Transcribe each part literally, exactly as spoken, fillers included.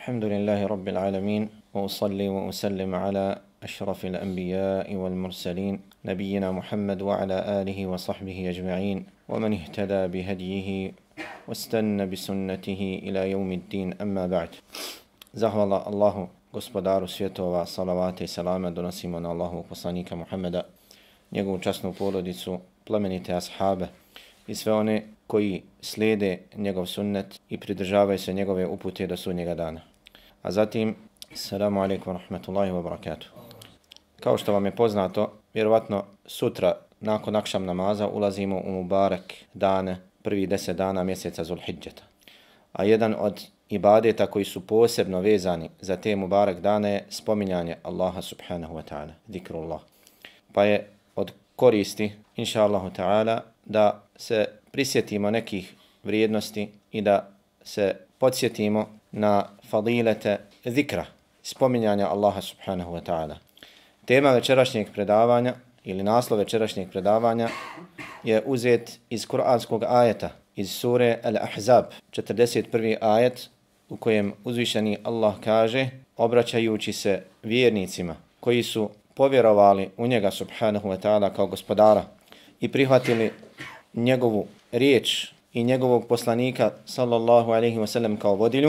الحمد لله رب العالمين وأصلي وأسلم على أشرف الأنبياء والمرسلين نبينا محمد وعلى آله وصحبه أجمعين ومن اهتدى بهديه واستنى بسنته إلى يوم الدين أما بعد. Zahvala Allahu, gospodaru svjetova, salavate i salame donosimo na Allahu poslanika Muhammeda, njegovu časnu porodicu, plemenite ashabe i sve one koji slijede njegov sunnet i pridržavaju se njegove upute do sudnjega dana. A zatim, assalamu alaikum wa rahmatullahi wa barakatuh. Kao što vam je poznato, vjerovatno sutra nakon akšam namaza ulazimo u Mubarak dane, prvi deset dana mjeseca Zulhidžeta. A jedan od ibadeta koji su posebno vezani za te Mubarak dane je spominjanje Allaha subhanahu wa ta'ala, zikrullah. Pa je od koristi, inša Allahu ta'ala, da se prisjetimo nekih vrijednosti i da se podsjetimo na fadilete zikra, spominjanja Allaha subhanahu wa ta'ala. Tema večerašnjeg predavanja ili naslov večerašnjeg predavanja je uzet iz kuranskog ajeta, iz sure Al-Ahzab, četrdeset prvi ajet, u kojem uzvišeni Allah kaže, obraćajući se vjernicima koji su povjerovali u njega subhanahu wa ta'ala kao gospodara i prihvatili njegovu riječ i njegovog poslanika sallallahu alaihi wa sallam kao vodilju,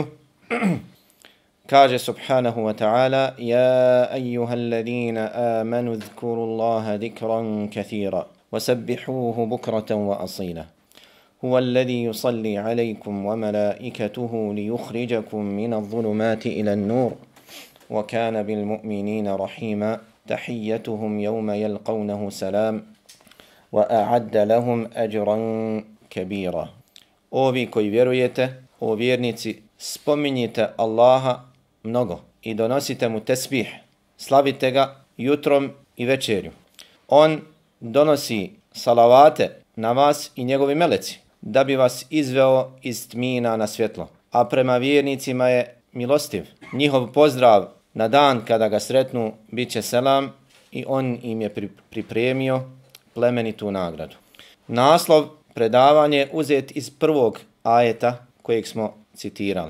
kaže subhanahu wa ta'ala, ja ejuhal ladina amanu zkuru Allaha zikran kathira wasabbihuhu bukratan wa asila. هو الذي يصلي عليكم وملائكته ليخرجكم من الظلمات إلى النور وكان بالمؤمنين رحيما تحيتهم يوم يلقونه سلام وأعد لهم أجرا كبيرا. Ovi koji vjerujete, o vjernici, spominjite Allaha mnogo i donosite mu tesbih, slavite ga jutrom i večerju. On donosi salavate na vas i njegovi meleci, da bi vas izveo iz tmina na svjetlo. A prema vjernicima je milostiv. Njihov pozdrav na dan kada ga sretnu bit će selam i on im je pripremio plemenitu nagradu. Naslov predavanje uzet iz prvog ajeta kojeg smo citirali.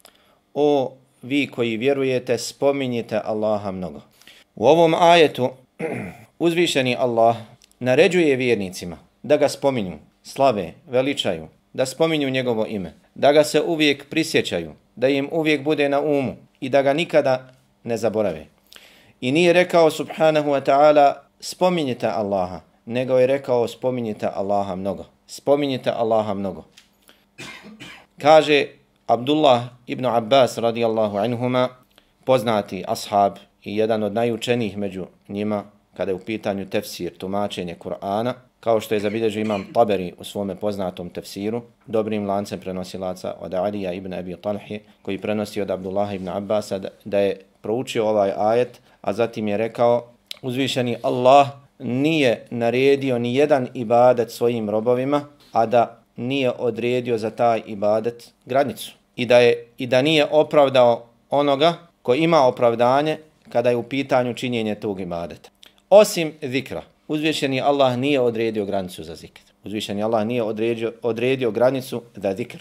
O vi koji vjerujete, spominjite Allaha mnogo. U ovom ajetu uzvišeni Allah naređuje vjernicima da ga spominju, slave, veličaju, da spominju njegovo ime, da ga se uvijek prisjećaju, da im uvijek bude na umu i da ga nikada ne zaborave. I nije rekao subhanahu wa ta'ala spominjite Allaha, nego je rekao spominjite Allaha mnogo. Spominjite Allaha mnogo. Kaže Abdullah ibn Abbas radijallahu anhuma, poznati ashab i jedan od najučenijih među njima kada je u pitanju tefsir, tumačenje Kur'ana, kao što je zabilježio imam Taberi u svome poznatom tefsiru, dobrim lancem prenosilaca od Alija ibn Abi Talhi, koji prenosi od Abdullah ibn Abbasa da je proučio ovaj ajet, a zatim je rekao, uzvišeni Allah nije naredio ni jedan ibadet svojim robovima, a da nije odredio za taj ibadet granicu. I da, je, i da nije opravdao onoga ko ima opravdanje kada je u pitanju činjenje tog ibadeta. Osim zikra, uzvišeni Allah nije odredio granicu za zikr. Uzvišeni Allah nije odredio, odredio granicu za zikr.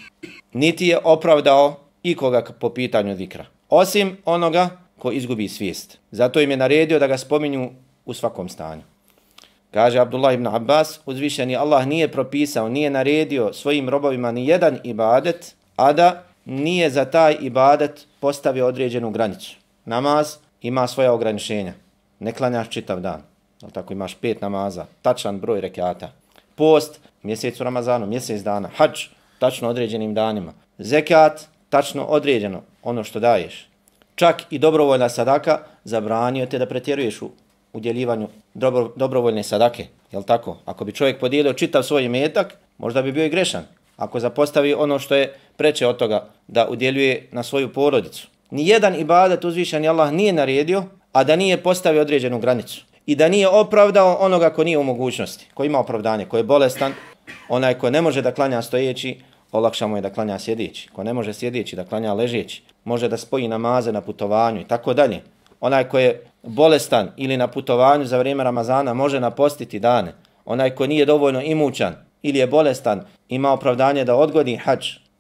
Niti je opravdao ikoga po pitanju zikra. Osim onoga ko izgubi svijest. Zato im je naredio da ga spominju u svakom stanju. Kaže Abdullah ibn Abbas, uzvišeni Allah nije propisao, nije naredio svojim robovima ni jedan ibadet, a da nije za taj ibadet postavio određenu granicu. Namaz ima svoja ograničenja. Ne klanjaš čitav dan. Tako imaš pet namaza, tačan broj rekata. Post, mjesec u Ramazanu, mjesec dana. Hadž, tačno određenim danima. Zekat, tačno određeno, ono što daješ. Čak i dobrovoljna sadaka, zabranio te da pretjeruješ u udjeljivanju dobro, dobrovoljne sadake. Jel tako? Ako bi čovjek podijelio čitav svoj imetak, možda bi bio i grešan. Ako zapostavi ono što je preče od toga da udjeljuje na svoju porodicu. Nijedan ibadet uzvišeni Allah nije naredio, a da nije postavio određenu granicu. I da nije opravdao onoga ko nije u mogućnosti, ko ima opravdanje, ko je bolestan, onaj ko ne može da klanja stojeći, olakša mu je da klanja sjedeći. Ko ne može sjedeći, da klanja ležeći, može da spoji namaze na putovanju i tako dalje. Onaj ko je bolestan ili na putovanju za vrijeme Ramazana može napostiti dane. Onaj ko nije dovoljno imućan ili je bolestan, ima opravdanje da odgodi hadž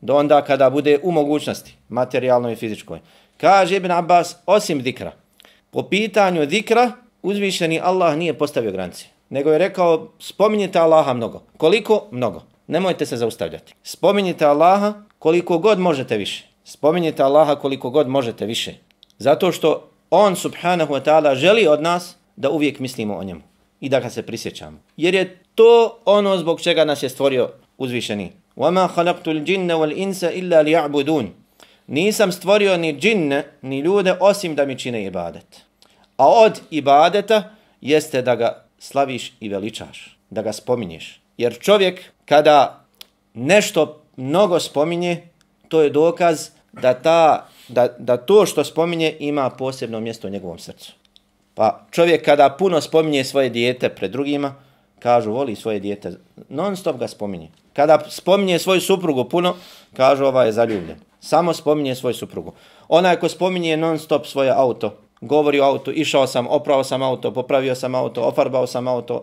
do onda kada bude u mogućnosti, materijalnoj i fizičkoj. Kaže Ibn Abbas, osim zikra. Po pitanju zikra, uzvišeni Allah nije postavio granice, nego je rekao, spominjite Allaha mnogo. Koliko? Mnogo. Nemojte se zaustavljati. Spominjite Allaha koliko god možete više. Spominjite Allaha koliko god možete više. Zato što on, subhanahu wa ta'ala, želi od nas da uvijek mislimo o njemu i da ga se prisjećamo. Jer je to ono zbog čega nas je stvorio uzvišeni. وَمَا خَلَقْتُ الْجِنَّ وَالْإِنْسَ إِلَّا لِيَعْبُدُونَ. Nisam stvorio ni džinne, ni ljude, osim da mi čine ibadet. A od ibadeta jeste da ga slaviš i veličaš, da ga spominješ. Jer čovjek kada nešto mnogo spominje, to je dokaz da, ta, da, da to što spominje ima posebno mjesto u njegovom srcu. Pa čovjek kada puno spominje svoje dijete pred drugima, kažu voli svoje dijete, non stop ga spominje. Kada spominje svoju suprugu puno, kažu ova je zaljubljen. Samo spominje svoju suprugu. Onaj ko spominje non stop svoje auto, govori o auto, išao sam, oprao sam auto, popravio sam auto, ofarbao sam auto,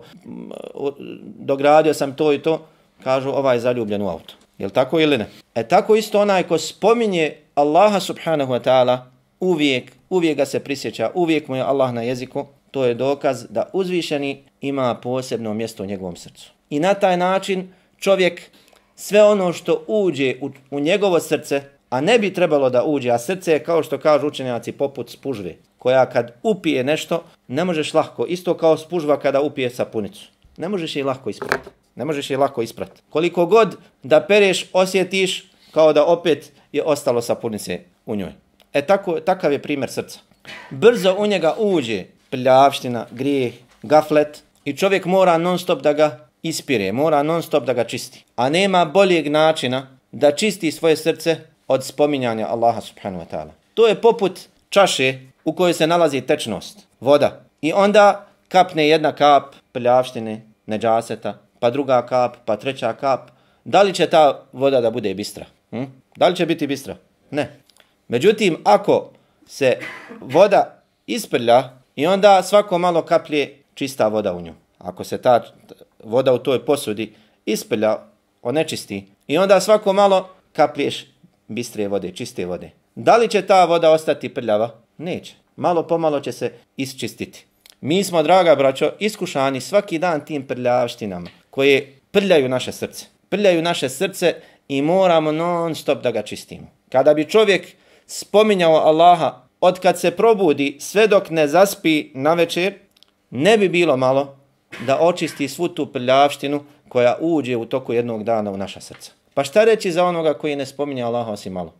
dogradio sam to i to, kažu ovaj je zaljubljen u auto. Jel tako ili ne? E tako isto onaj ko spominje Allaha subhanahu wa ta'ala, uvijek, uvijek ga se prisjeća, uvijek mu je Allah na jeziku, to je dokaz da uzvišeni ima posebno mjesto u njegovom srcu. I na taj način čovjek sve ono što uđe u, u njegovo srce, a ne bi trebalo da uđe, a srce je, kao što kažu učenjaci, poput spužve, koja kad upije nešto, ne možeš lahko, isto kao spužva kada upije sapunicu. Ne možeš je lako isprati. Ne možeš je lako isprati. Koliko god da pereš, osjetiš kao da opet je ostalo sapunice u njoj. E tako, takav je primjer srca. Brzo u njega uđe prljavština, grijeh, gaflet i čovjek mora non stop da ga ispire, mora non stop da ga čisti. A nema boljeg načina da čisti svoje srce od spominjanja Allaha subhanahu wa ta'ala. To je poput čaše u kojoj se nalazi tečnost, voda. I onda kapne jedna kap prljavštine, neđaseta, pa druga kap, pa treća kap. Da li će ta voda da bude bistra? Hm? Da li će biti bistra? Ne. Međutim, ako se voda isprlja i onda svako malo kaplje čista voda u nju. Ako se ta voda u toj posudi isprlja, onečisti i onda svako malo kaplješ bistre vode, čiste vode. Da li će ta voda ostati prljava? Neće. Malo pomalo će se isčistiti. Mi smo, draga braćo, iskušani svaki dan tim prljavštinama koje prljaju naše srce. Prljaju naše srce i moramo non stop da ga čistimo. Kada bi čovjek spominjao Allaha od kad se probudi sve dok ne zaspi na večer, ne bi bilo malo da očisti svu tu prljavštinu koja uđe u toku jednog dana u naša srca. Pa šta reći za onoga koji ne spominje Allaha osim malo?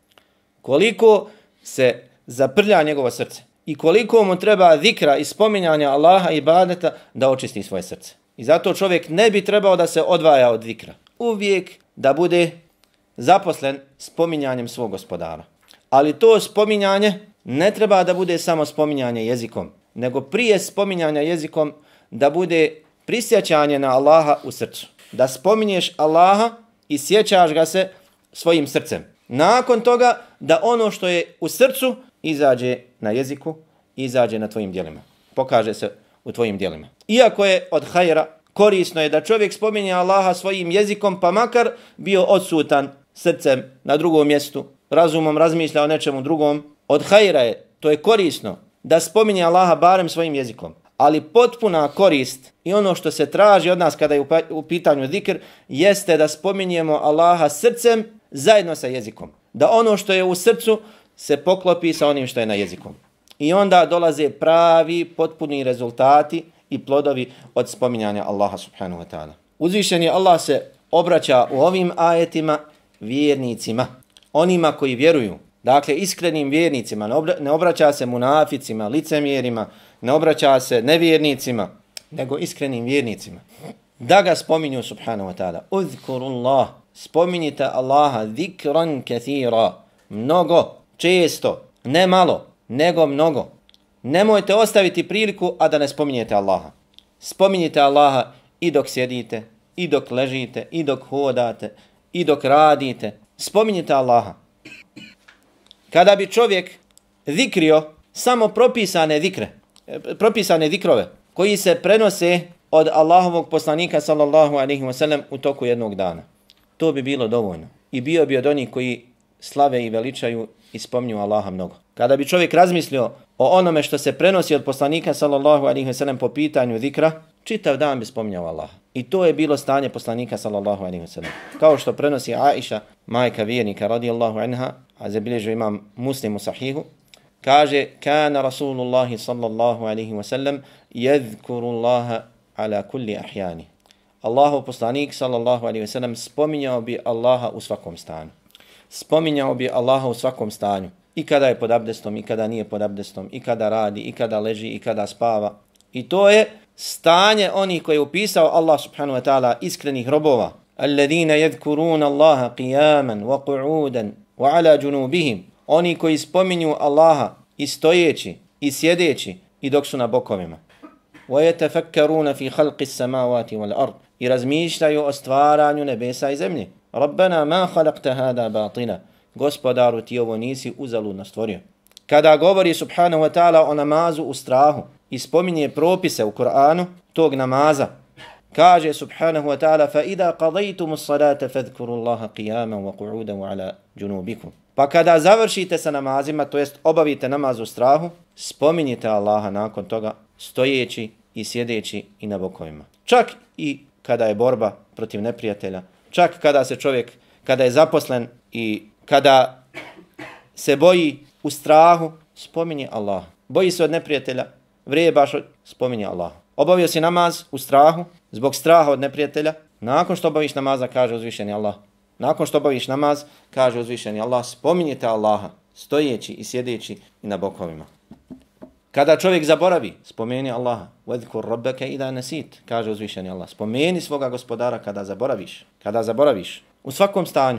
Koliko se zaprlja njegovo srce i koliko mu treba zikra i spominjanja Allaha i ibadeta da očisti svoje srce. I zato čovjek ne bi trebao da se odvaja od zikra. Uvijek da bude zaposlen spominjanjem svog gospodara. Ali to spominjanje ne treba da bude samo spominjanje jezikom, nego prije spominjanja jezikom da bude prisjećanje na Allaha u srcu. Da spominješ Allaha i sjećaš ga se svojim srcem. Nakon toga da ono što je u srcu izađe na jeziku, izađe na tvojim djelima. Pokaže se u tvojim djelima. Iako je od hajra, korisno je da čovjek spominje Allaha svojim jezikom, pa makar bio odsutan srcem na drugom mjestu, razumom razmišlja o nečemu drugom. Od hajra je, to je korisno, da spominje Allaha barem svojim jezikom. Ali potpuna korist i ono što se traži od nas kada je u pitanju zikr, jeste da spominjemo Allaha srcem zajedno sa jezikom. Da ono što je u srcu se poklopi sa onim što je na jezikom. I onda dolaze pravi, potpuni rezultati i plodovi od spominjanja Allaha subhanahu wa ta'ala. Uzvišeni Allah se obraća u ovim ajetima vjernicima, onima koji vjeruju. Dakle, iskrenim vjernicima, ne obraća se munaficima, licemjerima, ne obraća se nevjernicima, nego iskrenim vjernicima. Da ga spominju subhanahu wa ta'ala. Uzkurullah, spominjite Allaha zikran kathira, mnogo, često, ne malo, nego mnogo. Nemojte ostaviti priliku, a da ne spominjete Allaha. Spominjite Allaha i dok sjedite, i dok ležite, i dok hodate, i dok radite. Spominjite Allaha. Kada bi čovjek zikrio samo propisane zikre, propisane zikrove, koji se prenose od Allahovog poslanika sallallahu alejhi ve sellem u toku jednog dana, to bi bilo dovoljno. i bio bi od onih koji slave i veličaju i spominju Allaha mnogo. Kada bi čovjek razmislio o onome što se prenosi od poslanika sallallahu alejhi ve sellem po pitanju zikra, čitav dan bi spominjao Allaha. I to je bilo stanje poslanika sallallahu alejhi ve sellem. Kao što prenosi Aisha, majka vjernika radijallahu anha, a zabilježio imam Muslim u sahihu, kaže: kana Rasulullahi sallallahu alejhi ve sellem yadhkuru Allaha ala kulli ahyani. Allahov poslanik sallallahu alejhi ve sellem spominjao bi Allaha u svakom stanju. Spominjao bi Allaha u svakom stanju. I kada je pod abdestom, i kada nije pod abdestom, i kada radi, i kada leži, i kada spava. I to je stanje onih koje je upisao Allah subhanahu wa ta'ala iskrenih robova. Alladhina yadhkuruna Allaha qiyaman wa qu'udan wa ala junubihim. Oni koji spominju Allaha i stojeći, i sjedeći, i dok su na bokovima. Wa yatafakkaruna fi khalqi as-samawati wal ard. I razmišljaju o stvaranju nebesa i zemlje. Rabbana ma khalaqta hada batila. Gospodaru, ti ovo nisi uzaludno stvorio. Kada govori subhanahu wa ta'ala o namazu u strahu i spominje propise u Kur'anu tog namaza, kaže subhanahu wa ta'ala: fa idha qadaytumus salata fadhkuru Allaha qiyaman wa qu'udan wa ala junubikum. Pa kada završite sa namazima, to jest obavite namaz u strahu, spominjite Allaha nakon toga stojeći i sjedeći i na bokovima. Čak i kada je borba protiv neprijatelja, čak kada se čovjek, kada je zaposlen i kada se boji u strahu, spominje Allah. Boji se od neprijatelja, vrebaš, spominje Allah. Obavio si namaz u strahu, zbog straha od neprijatelja, nakon što obaviš namaza, kaže uzvišeni Allah. Nakon što obaviš namaz, kaže uzvišeni Allah, spominjete Allaha, stojeći i sjedeći i na bokovima. Kada čovjek zaboravi, spomeni Allaha. وَذْكُرْ رَبَّكَ إِذَا نَسِيتَ, kaže uzvišeni Allah. Spomeni svoga gospodara kada zaboraviš. Kada zaboraviš. U svakom stanju.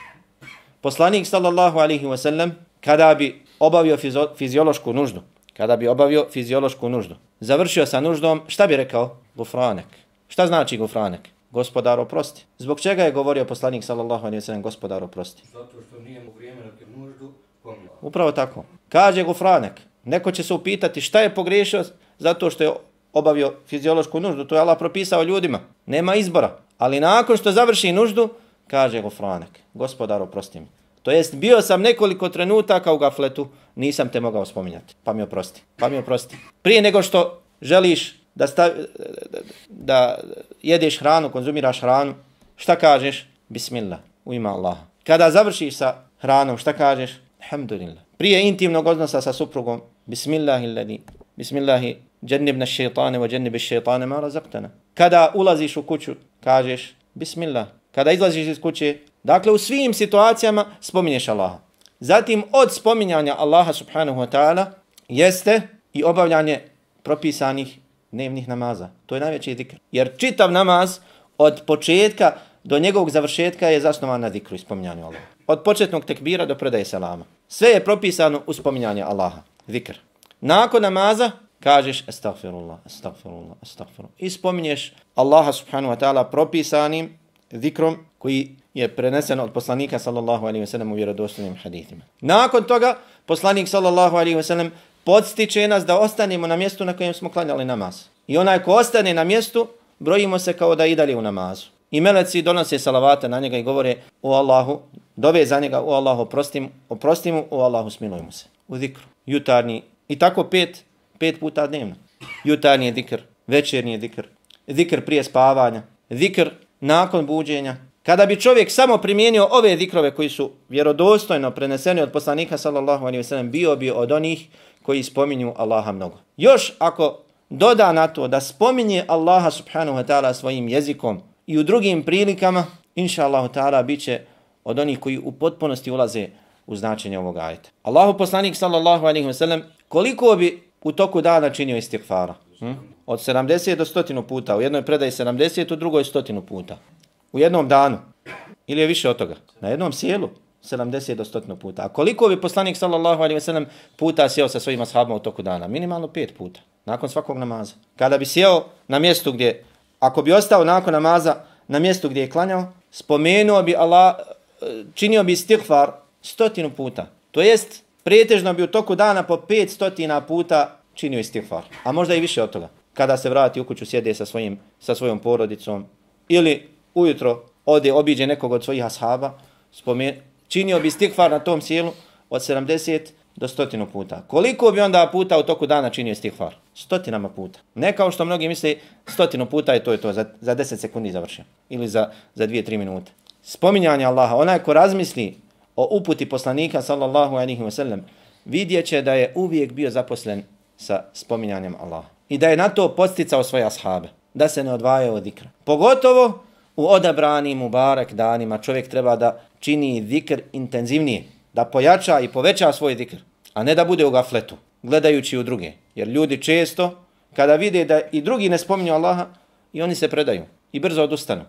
Poslanik sallallahu alejhi ve sellem, kada bi obavio fiziološku nuždu, kada bi obavio fiziološku nuždu, završio sa nuždom, šta bi rekao? Gufranek. Šta znači gufranek? Gospodar oprosti. Zbog čega je govorio poslanik sallallahu alejhi ve sellem gospodar oprosti? Zato što nije mu vrijeme na nuždu pomnio. Upravo tako. Kaže gufranek. Neko će se upitati šta je pogriješio zato što je obavio fiziološku nuždu. To je Allah propisao ljudima. Nema izbora. Ali nakon što završi nuždu, kaže gufranek. Gospodar oprosti mi. To jest, bio sam nekoliko trenutaka u gafletu, nisam te mogao spominjati. Pa mi oprosti. Pa mi oprosti. Prije nego što želiš da, stav, da, da jedeš hranu, konzumiraš hranu, šta kažeš? Bismillah, u ime Allaha. Kada završiš sa hranom, šta kažeš? Alhamdulillah. Prije intimnog odnosa sa suprugom, Bismillahilladzi, Bismillahi, džennibna šeitane, wa džennibi šeitane ma razaqtana. Kada ulaziš u kuću, kažeš Bismillah. Kada izlaziš iz kuće, dakle u svim situacijama spominješ Allaha. Zatim od spominjanja Allaha subhanahu wa ta'ala jeste i obavljanje propisanih dnevnih namaza. To je najveći zikr. Jer čitav namaz od početka do njegovog završetka je zasnovan na zikru i spominjanju Allaha. Od početnog tekbira do predaje selama. Sve je propisano u spominjanju Allaha. Zikr. Nakon namaza kažeš astaghfirullah, astaghfirullah, astaghfirullah. I spominješ Allaha subhanahu wa ta'ala propisanim zikrom koji je prenesen od poslanika sallallahu alejhi ve sellem u vjerodostojnim hadisima. Nakon toga poslanik sallallahu alejhi ve sellem podstiče nas da ostanemo na mjestu na kojem smo klanjali namaz. I onaj ko ostane na mjestu, brojimo se kao da i dalje u namazu. I meleci donose salavate na njega i govore: o Allahu, dove za njega: o Allahu, oprosti, oprosti mu, o Allahu, smiluj mu se. U zikru. Jutarnji. I tako pet, pet puta dnevno. Jutarnji je zikr, večernji je zikr, zikr prije spavanja, zikr nakon buđenja. Kada bi čovjek samo primijenio ove zikrove koji su vjerodostojno preneseni od poslanika sallallahu alejhi ve sellem, bio bi od onih koji spominju Allaha mnogo. Još ako doda na to da spominje Allaha subhanahu wa ta'ala svojim jezikom i u drugim prilikama, inša Allahu ta'ala bit će od onih koji u potpunosti ulaze u značenje ovog ajeta. Allahu poslanik sallallahu alejhi ve sellem koliko bi u toku dana činio istighfara? Hm? Od sedamdeset do sto puta. U jednoj predaji sedamdeset, u drugoj sto puta. U jednom danu. Ili je više od toga. Na jednom sjelu sedamdeset do sto puta. A koliko bi poslanik sallallahu alejhi ve sellem puta sjeo sa svojim ashabima u toku dana? Minimalno pet puta. Nakon svakog namaza. Kada bi sjeo na mjestu gdje, ako bi ostao nakon namaza na mjestu gdje je klanjao, spomenuo bi Allah, činio bi istighfar stotinu puta. To jest, pretežno bi u toku dana po pet stotina puta činio istighfar. A možda i više od toga. Kada se vrati u kuću, sjede sa, svojim, sa svojom porodicom ili ujutro ode, obiđe nekog od svojih ashaba, spomen, činio bi istigfar na tom sjelu od sedamdeset do stotinu puta. Koliko bi onda puta u toku dana činio istigfar? Stotinama puta. Ne kao što mnogi misle, stotinu puta je to je to, za, za deset sekundi završio. Ili za, za dvije tri minute. Spominjanje Allaha, onaj ko razmisli o uputi poslanika sallallahu alejhi ve sellem, vidjet će da je uvijek bio zaposlen sa spominjanjem Allaha. I da je na to podsticao svoje ashabe, da se ne odvajaju od zikra. Pogotovo u odabranim mubarak danima čovjek treba da čini zikr intenzivnije, da pojača i poveća svoj zikr, a ne da bude u gafletu, gledajući u druge. Jer ljudi često, kada vide da i drugi ne spominju Allaha, i oni se predaju i brzo odustanu.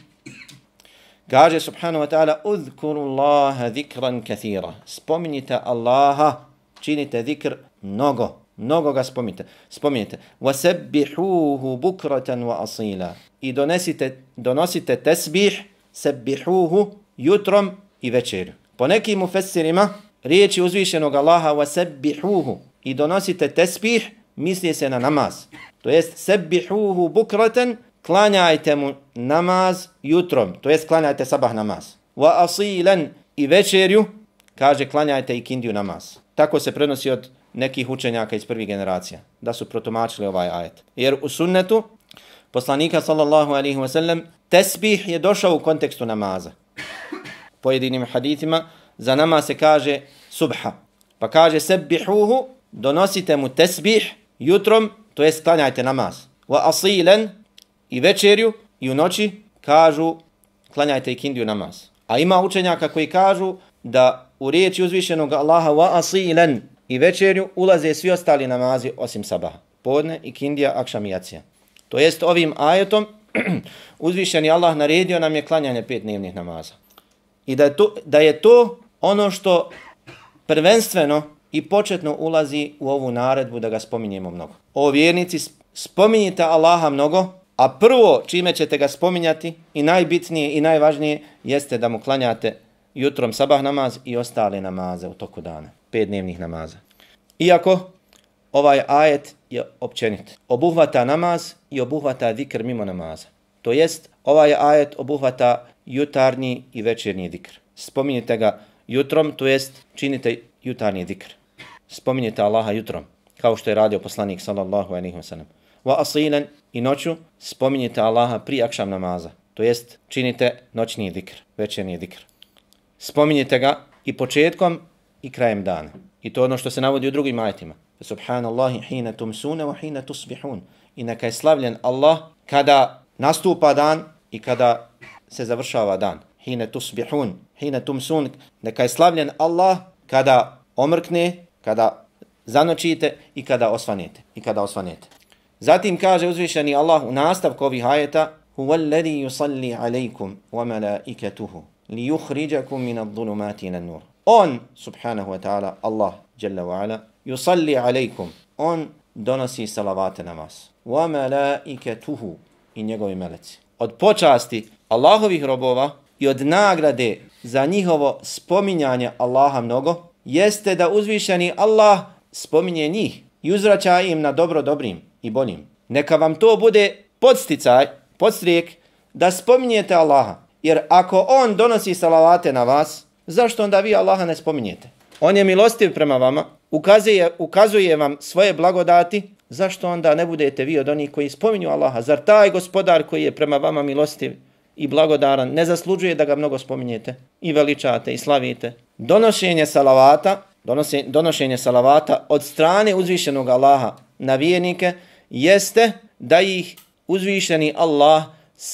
Kaže subhanahu wa ta'ala, uzkuru Allaha zikran kathira. Spominjite Allaha, činite zikr mnogo, mnogo ga spominjite. Spominjite. Wasabbihuhu bukratan wa asila. I donesite, donosite tesbih, sabbihuhu, jutrom i večerju. Po nekim mufessirima, riječi uzvišenog Allaha wasabbihuhu i donosite tesbih, misli se na namaz. To jest sabbihuhu bukratan, klanjajte mu namaz jutrom, to jest klanjajte sabah namaz. Wa asilan i večerju, kaže klanjajte i kindiju namaz. Tako se prenosi od nekih učenjaka iz prvih generacija, da su protumačili ovaj ajet. Jer u sunnetu poslanika sallallahu alejhi ve sellem tesbih je došao u kontekstu namaza. Pojedinim hadithima za namaz se kaže subha. Pa kaže sabbihuhu, donosite mu tesbih jutrom, to jest klanjajte namaz. Wa asilan i večerju i u noći kažu klanjajte i kindiju namaz. A ima učenjaka koji kažu da u riječi uzvišenog Allaha wa asilan i večerju ulaze svi ostali namazi osim sabaha. Podne i kindija, akšam i jacija. To jest ovim ajetom uzvišeni Allah naredio nam je klanjanje pet dnevnih namaza. I da je to, da je to ono što prvenstveno i početno ulazi u ovu naredbu da ga spominjemo mnogo. O vjernici, spominjite Allaha mnogo, a prvo čime ćete ga spominjati i najbitnije i najvažnije jeste da mu klanjate jutrom sabah namaz i ostale namaze u toku dana. Pet dnevnih namaza. Iako ovaj ajet je općenit. Obuhvata namaz i obuhvata zikr mimo namaza. To jest ovaj ajet obuhvata jutarnji i večernji zikr. Spominjite ga jutrom, to jest činite jutarnji zikr. Spominjite Allaha jutrom, kao što je radio poslanik sallallahu alejhi ve sellem. Wa asilan i noću spominjite Allaha prije akšam namaza, to jest činite noćni zikr, večernji zikr. Spominjite ga i početkom i krajem dana. I to je ono što se navodi u drugim ajetima. Subhanallahi hina tumsuna wa hina tusbihun. I neka je slavljen Allah kada nastupa dan i kada se završava dan. Hina tusbihun, hina tumsun. Neka je slavljen Allah kada omrkne, kada zanočite i kada osvanete. I kada osvanete. Zatim kaže uzvišeni Allah u nastavku ovih ajeta: Huwa alladhi yusalli alaykum wa malaikatuhu li yukhrijakum min adh-dhulumati ila an-nur. On, subhanahu wa ta'ala, Allah, jalla wa ala, yusalli alaykum. On donosi salavate na vas. Wa malaikatuhu i njegovi meleci. Od počasti Allahovih robova i od nagrade za njihovo spominjanje Allaha mnogo, jeste da uzvišeni Allah spominje njih i uzvraća im na dobro dobrim i boljim. Neka vam to bude podsticaj, podstrijek da spominjete Allaha. Jer ako on donosi salavate na vas, zašto onda vi Allaha ne spominjete? On je milostiv prema vama, ukazuje, ukazuje vam svoje blagodati, zašto onda ne budete vi od onih koji spominju Allaha? Zar taj gospodar koji je prema vama milostiv i blagodaran ne zaslužuje da ga mnogo spominjete i veličate i slavite? Donošenje salavata, donose, donošenje salavata od strane uzvišenog Allaha na vjernike jeste da ih uzvišeni Allah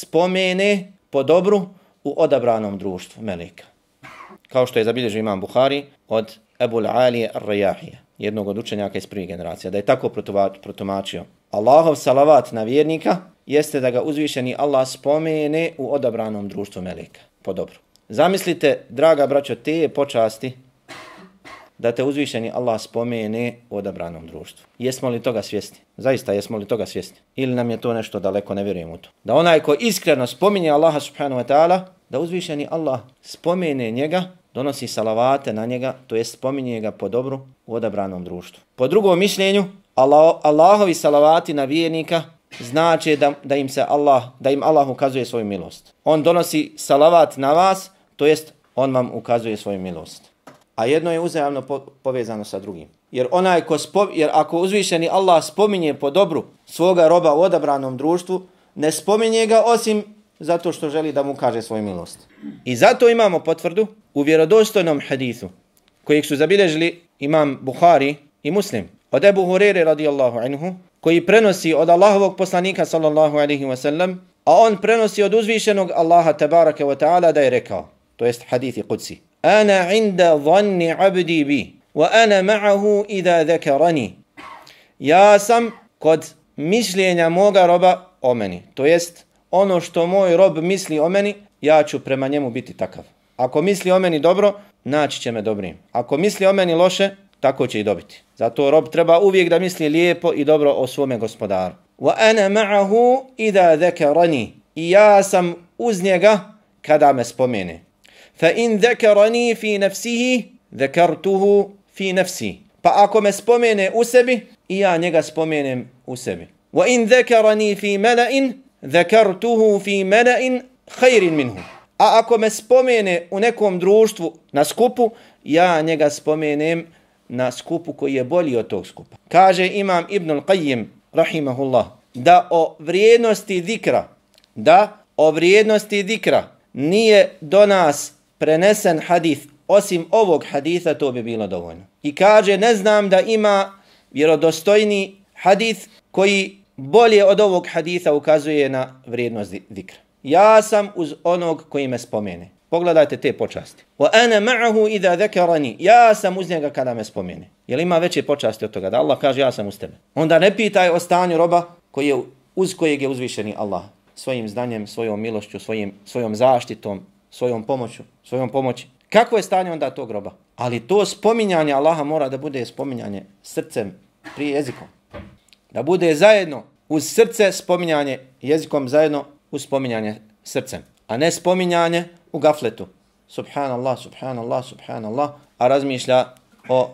spomene po dobru u odabranom društvu meleka. Kao što je zabilježio imam Buhari od Ebul Alije Ar-Rajahije, jednog od učenjaka iz prvih generacija, da je tako protumačio. Allahov salavat na vjernika jeste da ga uzvišeni Allah spomene u odabranom društvu meleka po dobru. Zamislite, draga braćo, te počasti da te uzvišeni Allah spomene u odabranom društvu. Jesmo li toga svjesni? Zaista jesmo li toga svjesni? Ili nam je to nešto daleko, ne vjerujemo u to? Da onaj ko iskreno spominje Allaha subhanahu wa ta'ala, da uzvišeni Allah spomene njega, donosi salavate na njega, to jest spominje ga po dobru u odabranom društvu. Po drugom mišljenju, Allah, Allahovi salavati na vjernika znači da, da im se Allah, da im Allah ukazuje svoju milost. On donosi salavat na vas, to jest on vam ukazuje svoju milost. A jedno je uzajamno po, povezano sa drugim. Jer onaj ko spo, jer ako uzvišeni Allah spominje po dobru svoga roba u odabranom društvu, ne spominje ga osim zato što želi da mu kaže svoju milost. I zato imamo potvrdu u vjerodostojnom hadisu kojeg su zabilježili imam Buhari i Muslim od Ebu Hurere radijallahu anhu, koji prenosi od Allahovog poslanika sallallahu alaihi wa sallam, a on prenosi od uzvišenog Allaha tabaraka wa ta'ala da je rekao, to jest hadithi Qudsi: Ana inda dhanni abdi bi, wa ana ma'ahu idha dhakarani. Ja sam kod mišljenja moga roba o meni, to jest ono što moj rob misli o meni, ja ću prema njemu biti takav. Ako misli o meni dobro, naći će me dobrim. Ako misli o meni loše, tako će i dobiti. Zato rob treba uvijek da misli lijepo i dobro o svome gospodaru. Wa ana ma'ahu idha dhakarani. I ja sam uz njega kada me spomene. Fa in dhakarani fi nafsihi, dhakartuhu fi nafsi. Pa ako me spomene u sebi, i ja njega spomenem u sebi. Wa in dhakarani fi mala'in, dhakartuhu fi mala'in khairin minhu. A ako me spomene u nekom društvu na skupu, ja njega spomenem na skupu koji je bolji od tog skupa. Kaže imam Ibn al-Qayyim, rahimahullah, da o vrijednosti zikra, da o vrijednosti zikra nije do nas prenesen hadith, osim ovog haditha, to bi bilo dovoljno. I kaže, ne znam da ima vjerodostojni hadith koji bolje od ovog haditha ukazuje na vrijednost zikra. Ja sam uz onog koji me spomene. Pogledajte te počasti. Wa ana ma'ahu idha dhakarani. Ja sam uz njega kada me spomene. Jel ima veće počasti od toga da Allah kaže ja sam uz tebe? Onda ne pitaj o stanju roba koji je, uz kojeg je uzvišeni Allah. Svojim znanjem, svojom milošću, svojim, svojom zaštitom, svojom pomoću, svojom pomoći. Kako je stanje onda tog roba? Ali to spominjanje Allaha mora da bude spominjanje srcem prije jezikom. Da bude zajedno uz srce spominjanje jezikom, zajedno uz spominjanje srcem. A ne spominjanje u gafletu. Subhanallah, subhanallah, subhanallah. A razmišlja o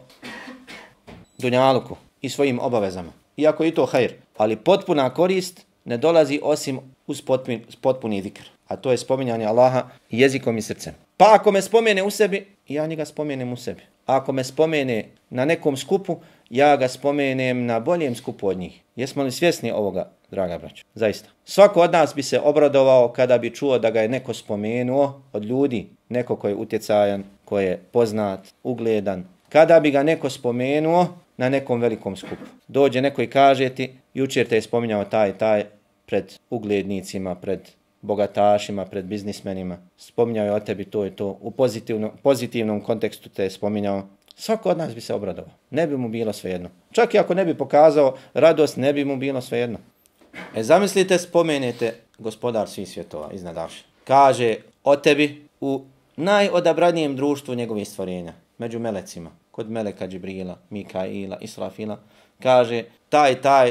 dunjaluku i svojim obavezama. Iako i to hajr. Ali potpuna korist ne dolazi osim uz potpuni, potpuni zikr. A to je spominjanje Allaha jezikom i srcem. Pa ako me spomene u sebi, ja njega spomenem u sebi. A ako me spomene na nekom skupu, ja ga spomenem na boljem skupu od njih. Jesmo li svjesni ovoga, draga braćo? Zaista. Svako od nas bi se obradovao kada bi čuo da ga je neko spomenuo od ljudi, neko ko je utjecajan, ko je poznat, ugledan. Kada bi ga neko spomenuo na nekom velikom skupu. Dođe neko i kaže ti, jučer te je spominjao taj, taj pred uglednicima, pred bogatašima, pred biznismenima. Spominjao je o tebi to i to. U pozitivnom, pozitivnom kontekstu te je spominjao. Svako od nas bi se obradovao. Ne bi mu bilo svejedno. Čak i ako ne bi pokazao radost, ne bi mu bilo svejedno. E zamislite, spomenete gospodar svih svjetova iznad arša. Kaže o tebi u najodabranijem društvu njegovih stvorenja. Među melecima. Kod Meleka Džibrila, Mikaila, Israfila. Kaže taj, taj,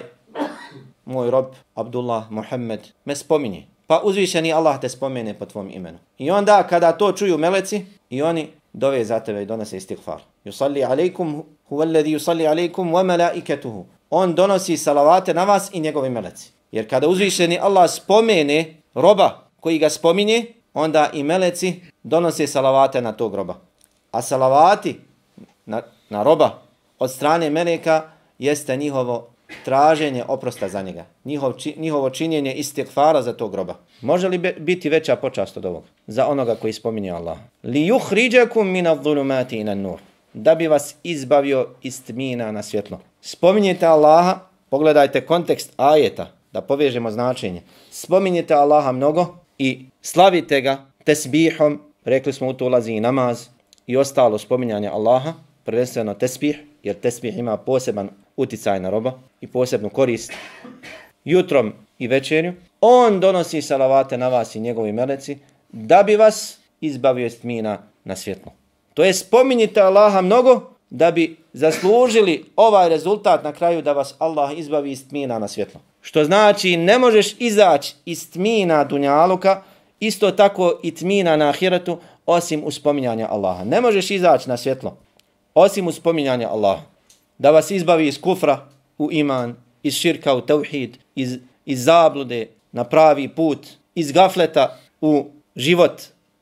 moj rob, Abdullah, Muhammed, me spominje. Pa uzvišeni Allah te spomene po tvom imenu. I onda kada to čuju meleci, i oni dove za tebe i donose istighfar. Yusalli alaikum huwa alladhi yusalli alaikum wa malaikatuhu. On donosi salavate na vas i njegovi meleci. Jer kada uzvišeni Allah spomene roba koji ga spominje, onda i meleci donose salavate na tog roba. A salavati na, na roba od strane meleka jeste njihovo traženje oprosta za njega. Njihov, či, njihovo činjenje istighfara za tog roba. Može li be, biti veća počast od ovoga? Za onoga koji spominje Allah. Li yukhrijakum min adh-dhulumati ila an-nur. Da bi vas izbavio iz tmina na svjetlo. Spominjete Allaha, pogledajte kontekst ajeta, da povežemo značenje. Spominjete Allaha mnogo i slavite ga tesbihom, rekli smo u to ulazi i namaz i ostalo spominjanje Allaha, prvenstveno tesbih, jer tesbih ima poseban uticaj na roba i posebnu korist jutrom i večerju. On donosi salavate na vas i njegovi meleci da bi vas izbavio iz tmina na svjetlo. To je spominjite Allaha mnogo da bi zaslužili ovaj rezultat na kraju da vas Allah izbavi iz tmina na svjetlo. Što znači ne možeš izaći iz tmina dunjaluka, isto tako i tmina na ahiretu, osim uz spominjanja Allaha. Ne možeš izaći na svjetlo osim uz spominjanja Allaha. Da vas izbavi iz kufra u iman, iz širka u tauhid, iz, iz zablude na pravi put, iz gafleta u život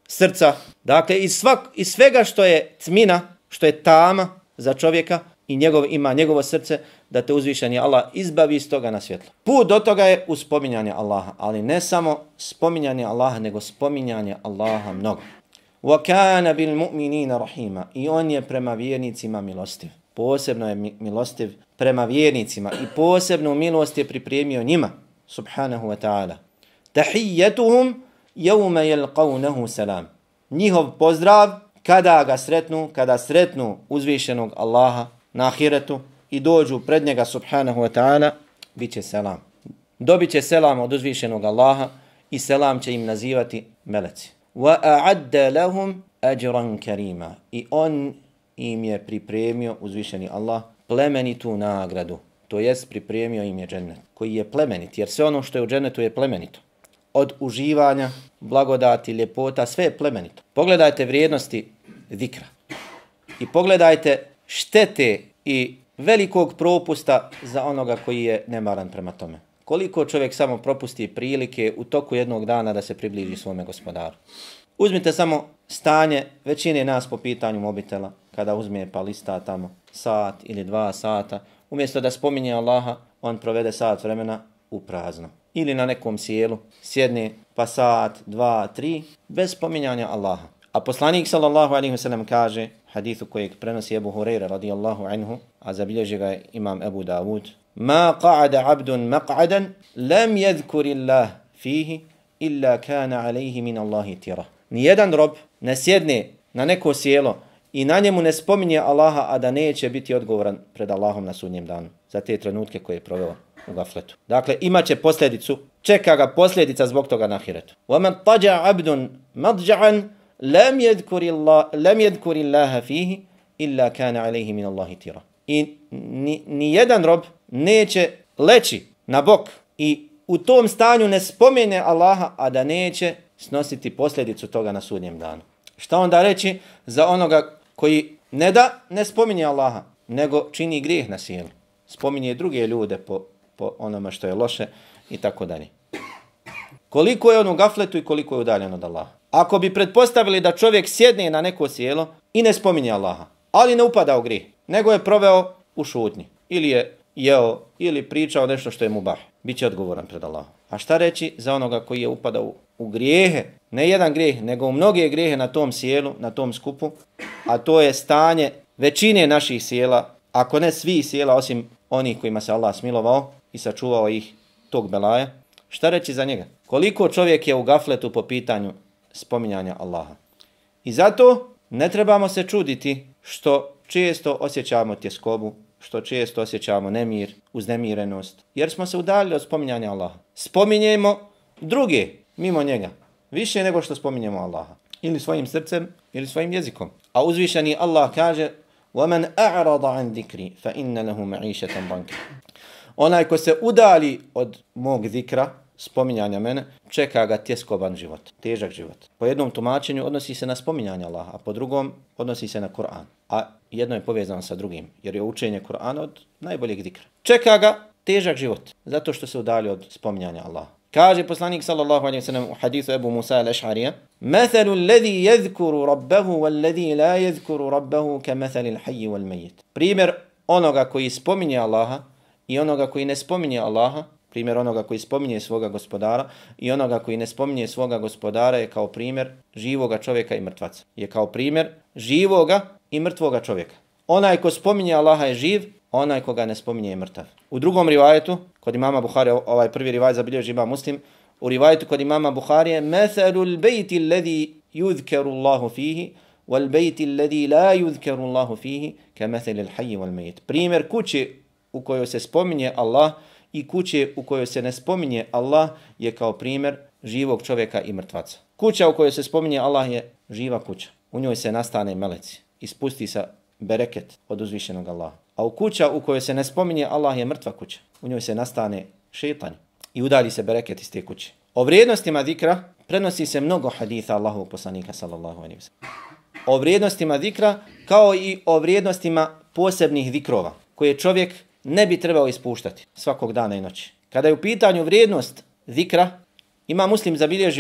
srca. Dakle, iz, svak, iz svega što je tmina, što je tama za čovjeka i njegov, ima njegovo srce, da te uzvišeni Allah izbavi iz toga na svjetlo. Put do toga je uz spominjanje Allaha, ali ne samo spominjanje Allaha, nego spominjanje Allaha mnogo. وَكَانَ بِالْمُؤْمِنِينَ رَحِيمًا I on je prema vjernicima milostiv. Posebno je milostiv prema vjernicima i posebnu milost je pripremio njima, subhanahu wa ta'ala. تَحِيَّتُهُمْ يَوْمَ يَلْقَوْنَهُ سَلَامٌ Njihov pozdrav kada ga sretnu, kada sretnu uzvišenog Allaha na ahiretu i dođu pred njega, subhanahu wa ta'ala, bit će selam. Dobit će selam od uzvišenog Allaha i selam će im nazivati meleci. وَأَعَدَّ لَهُمْ أَجْرًا كَرِيمًا I on im je pripremio, uzvišeni Allah, plemenitu nagradu. To jest pripremio im je džennet, koji je plemenit, jer sve ono što je u džennetu je plemenito. Od uživanja, blagodati, ljepota, sve je plemenito. Pogledajte vrijednosti zikra. I pogledajte štete i velikog propusta za onoga koji je nemaran prema tome. Koliko čovjek samo propusti prilike u toku jednog dana da se približi svome gospodaru. Uzmite samo stanje većine nas po pitanju mobitela, kada uzme pa lista tamo sat ili dva sata, umjesto da spominje Allaha, on provede sat vremena u prazno. Ili na nekom sjelu, sjedne pa sat, dva, tri, bez spominjanja Allaha. A poslanik sallallahu alaihi wa sallam kaže, hadithu kojeg prenosi Ebu Hureyre radijallahu anhu, a zabilježi ga imam Ebu Dawud, Ma qa'ada abdun maq'adan lam yadhkuri Allah fihi illa kana alayhi min Allahi tira. Nijedan rob ne sjedne na neko sjelo i na njemu ne spominje Allaha, a da neće biti odgovoran pred Allahom na sudnjem danu za te trenutke koje je proveo u gafletu. Dakle, imaće posljedicu, čeka ga posljedica zbog toga na ahiretu. وَمَنْ طَجَعَ عَبْدٌ مَضْجَعًا لَمْ يَذْكُرِ اللَّهَ لَمْ يَذْكُرِ اللَّهَ فِيهِ إِلَّا كَانَ عَلَيْهِ مِنَ اللَّهِ تِرًا. I ni, ni jedan rob neće leći na bok i u tom stanju ne spomene Allaha, a da neće snositi posljedicu toga na sudnjem danu. Šta onda reći za onoga koji ne da ne spominje Allaha, nego čini grijeh na sjelu. Spominje druge ljude po, po onome što je loše i tako dalje. Koliko je on u gafletu i koliko je udaljen od Allaha. Ako bi pretpostavili da čovjek sjedne na neko sjelo i ne spominje Allaha, ali ne upada u grijeh, nego je proveo u šutnji, ili je jeo, ili pričao nešto što je mubah, bit će odgovoran pred Allahom. A šta reći za onoga koji je upadao u, u grijehe, ne jedan grijeh, nego u mnoge grijehe na tom sjelu, na tom skupu, a to je stanje većine naših sjela, ako ne svih sjela, osim onih kojima se Allah smilovao i sačuvao ih tog belaja. Šta reći za njega? Koliko čovjek je u gafletu po pitanju spominjanja Allaha. I zato ne trebamo se čuditi što često osjećamo tjeskobu, što često osjećamo nemir, uznemirenost, jer smo se udaljili od spominjanja Allaha. Spominjemo druge mimo njega, više nego što spominjemo Allaha. Ili svojim srcem, ili svojim jezikom. A uzvišeni Allah kaže وَمَنْ أَعْرَضَ عَنْ ذِكْرِ فَإِنَّ لَهُ مَعِيشَةً ضَنْكَ. Onaj ko se udali od mog zikra, spominjanja mene, čeka ga tjeskoban život, težak život. Po jednom tumačenju odnosi se na spominjanje Allaha, a po drugom odnosi se na Kur'an. A jedno je povezano sa drugim, jer je učenje Kur'ana od najboljeg zikra. Čeka ga težak život, zato što se udali od spominjanja Allaha. Kaže poslanik sallallahu alejhi ve sellem u hadisu Ebu Musa al-Ash'arija: "Mathalu alladhi yadhkuru rabbahu walladhi la yadhkuru rabbahu kamathali al-hayy wal-mayyit." Primjer onoga koji spominje Allaha i onoga koji ne spominje Allaha, primjer onoga koji spominje svoga gospodara i onoga koji ne spominje svoga gospodara je kao primjer živoga čovjeka i mrtvaca. Je kao primjer živoga i mrtvoga čovjeka. Onaj ko spominje Allaha je živ, onaj koga ne spominje je mrtav. U drugom rivajetu, kod imama Buhari, ovaj prvi rivajet zabilježi imam Muslim, u rivajetu kod imama Buhari je "Mathalu al-bayti alladhi yuzkaru Allahu fihi wal-bayti alladhi la yuzkaru Allahu fihi kamathali al-hayy wal-mayyit." Primjer kuće u kojoj se spominje Allah i kuće u kojoj se ne spominje Allah je kao primjer živog čovjeka i mrtvaca. Kuća u kojoj se spominje Allah je živa kuća. U njoj se nastane meleci i spusti se bereket od uzvišenog Allaha. A u kuća u kojoj se ne spominje Allah je mrtva kuća. U njoj se nastane šeitan i udalji se bereket iz te kuće. O vrijednostima zikra prenosi se mnogo haditha Allahovog poslanika sallallahu alejhi ve sellem. O vrijednostima zikra kao i o vrijednostima posebnih zikrova koje čovjek ne bi trebao ispuštati svakog dana i noći. Kada je u pitanju vrijednost zikra, ima Muslim zabilježio je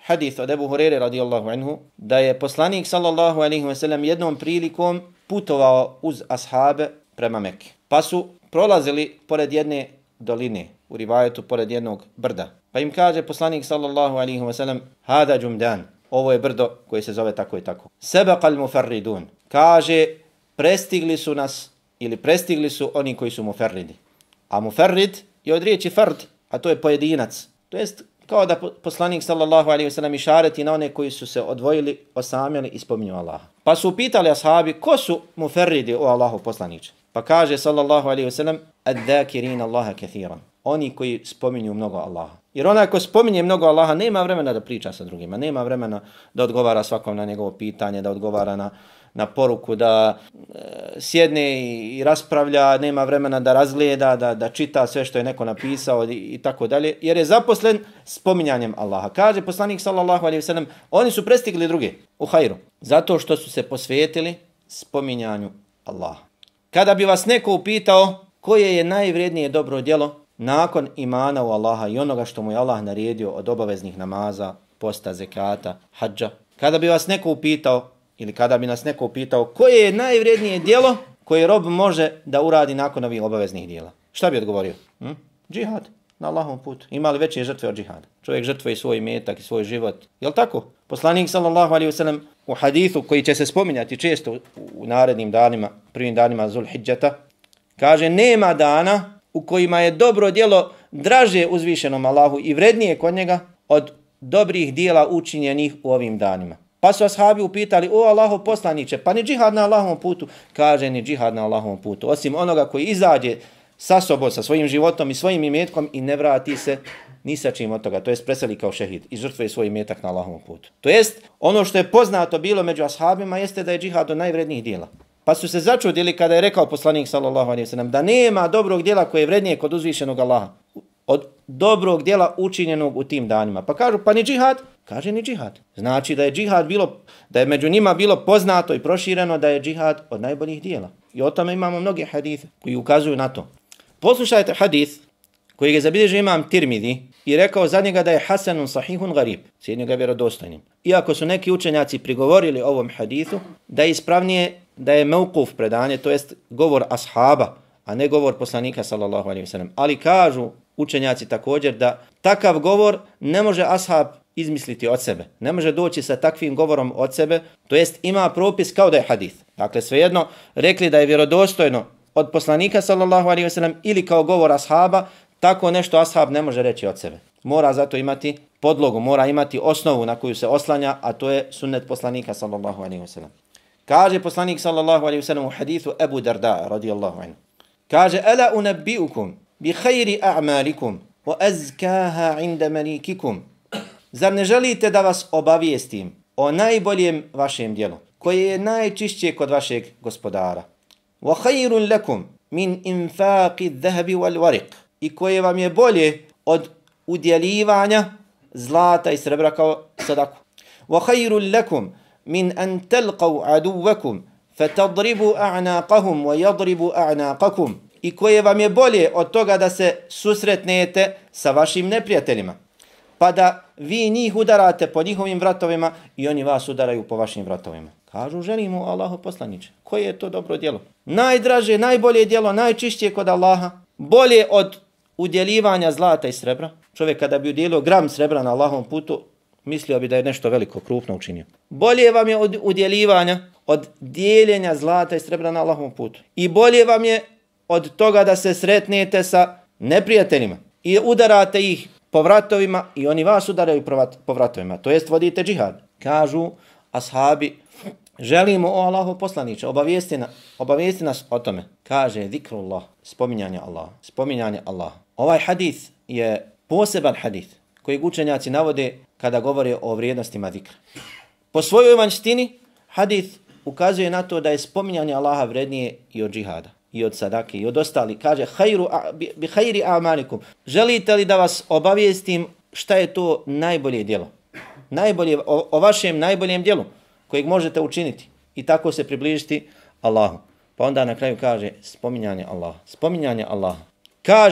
hadith od Ebu Hurere radijallahu anhu, da je poslanik sallallahu alaihi wa sallam jednom prilikom putovao uz ashabe prema Mekke. Pa su prolazili pored jedne doline, u rivajetu pored jednog brda. Pa im kaže poslanik sallallahu alaihi wa sallam, hada džumdan, ovo je brdo koje se zove tako i tako. Sebaqal mufarridun, kaže, prestigli su nas, ili prestigli su oni koji su mufarridi. A mufarrid je od riječi fard, a to je pojedinac. To jest kao da poslanik sallallahu alaihi wa sallam išareti na one koji su se odvojili, osamili i spominju Allaha. Pa su upitali ashabi, ko su mufarridi o Allahu poslaniče? Pa kaže sallallahu alaihi wa sallam, ad-dhakirin Allaha kathiran. Oni koji spominju mnogo Allaha. Jer onaj ko spominje mnogo Allaha nema vremena da priča sa drugima, nema vremena da odgovara svakom na njegovo pitanje, da odgovara na, na poruku, da e, sjedne i, i raspravlja, nema vremena da razgleda, da, da čita sve što je neko napisao i, i tako dalje, jer je zaposlen spominjanjem Allaha. Kaže poslanik sallallahu alejhi ve sellem, oni su prestigli druge u hajru, zato što su se posvetili spominjanju Allaha. Kada bi vas neko upitao koje je najvrijednije dobro djelo nakon imana u Allaha i onoga što mu je Allah naredio od obaveznih namaza, posta, zekata, hadža, kada bi vas neko upitao ili kada bi nas neko upitao koje je najvrijednije djelo koje rob može da uradi nakon ovih obaveznih djela, šta bi odgovorio? Hm? Džihad na Allahovom putu. Ima li veće žrtve od džihada? Čovjek žrtvuje svoj imetak i svoj život. Jel tako? Poslanik sallallahu alejhi ve sellem u hadithu koji će se spominjati često u narednim danima, prvim danima Zulhidžeta, kaže nema dana u kojima je dobro djelo draže uzvišenom Allahu i vrednije kod njega od dobrih dijela učinjenih u ovim danima. Pa su ashabi upitali, o Allahov poslaniče, pa ni džihad na Allahovom putu? Kaže, ni džihad na Allahovom putu. Osim onoga koji izađe sa sobom, sa svojim životom i svojim imetkom i ne vrati se ni sa čim od toga. To jest preseli kao šehid i žrtvuje svoj imetak na Allahovom putu. To jest ono što je poznato bilo među ashabima jeste da je džihad od najvrednijih dijela. Pa su se začudili kada je rekao poslanik sallallahu alejhi ve sellem da nema dobrog djela koje je vrednije kod uzvišenog Allaha od dobrog djela učinjenog u tim danima. Pa kažu, pa ni džihad? Kaže, ni džihad. Znači da je džihad bilo, da je među njima bilo poznato i prošireno da je džihad od najboljih djela. I o tome imamo mnoge hadise koji ukazuju na to. Poslušajte hadis koji je zabilježio imam Tirmidhi i rekao za njega da je hasanun sahihun garib, cijenio ga vjerodostojnim. Iako su neki učenjaci prigovorili ovom hadisu da je ispravnije da je mevkuf predanje, to jest govor ashaba, a ne govor poslanika sallallahu alejhi ve sellem. Ali kažu učenjaci također da takav govor ne može ashab izmisliti od sebe. Ne može doći sa takvim govorom od sebe, to jest ima propis kao da je hadis. Dakle, svejedno rekli da je vjerodostojno od poslanika sallallahu alejhi ve sellem ili kao govor ashaba, tako nešto ashab ne može reći od sebe. Mora zato imati podlogu, mora imati osnovu na koju se oslanja, a to je sunnet poslanika sallallahu alejhi ve sellem. Kaže poslanik sallallahu alejhi ve sellem u hadithu Ebu Darda radijallahu anhu. Kaže, ala unabbiukum bi khayri a'malikum wa azkaha 'inda malikikum. Zar ne želite da vas obavijestim o najboljem vašem djelu, koje je najčišće kod vašeg gospodara? Wa khayrun lakum min infaqi adh-dhahabi wal wariq. I koje vam je bolje od udjeljivanja zlata i srebra kao sadaku. Wa khayrun lakum min an talqaw aduwakum fatadribu a'naqahum wa yadribu a'naqakum. I koje vam je bolje od toga da se susretnete sa vašim neprijateljima, pa da vi njih udarate po njihovim vratovima i oni vas udaraju po vašim vratovima. Kažu, želimo Allahu poslaniče. Koje je to dobro djelo? Najdraže, najbolje djelo, najčišće kod Allaha, bolje od udjeljivanja zlata i srebra. Čovjek kada bi udjelio gram srebra na Allahovom putu, mislio bi da je nešto veliko, krupno učinio. Bolje vam je od udjeljivanja, od dijeljenja zlata i srebra na Allahovom putu. I bolje vam je od toga da se sretnete sa neprijateljima i udarate ih po vratovima i oni vas udaraju po vratovima. To jest vodite džihad. Kažu ashabi, želimo o Allahu poslaniče, obavijesti, na, obavijesti nas o tome. Kaže zikrullah, spominjanje Allaha, spominjanje Allaha. Ovaj hadith je poseban hadith koji učenjaci navode kada govore o vrijednostima zikra. Po svojoj vanjštini hadith ukazuje na to da je spominjanje Allaha vrednije i od džihada, i od sadake, i od ostali. Kaže, hayru, bi khayri a'malikum. Želite li da vas obavijestim šta je to najbolje djelo? Najbolje, o, o vašem najboljem djelu kojeg možete učiniti i tako se približiti Allahu. Pa onda na kraju kaže spominjanje Allaha. Spominjanje Allaha. Kaže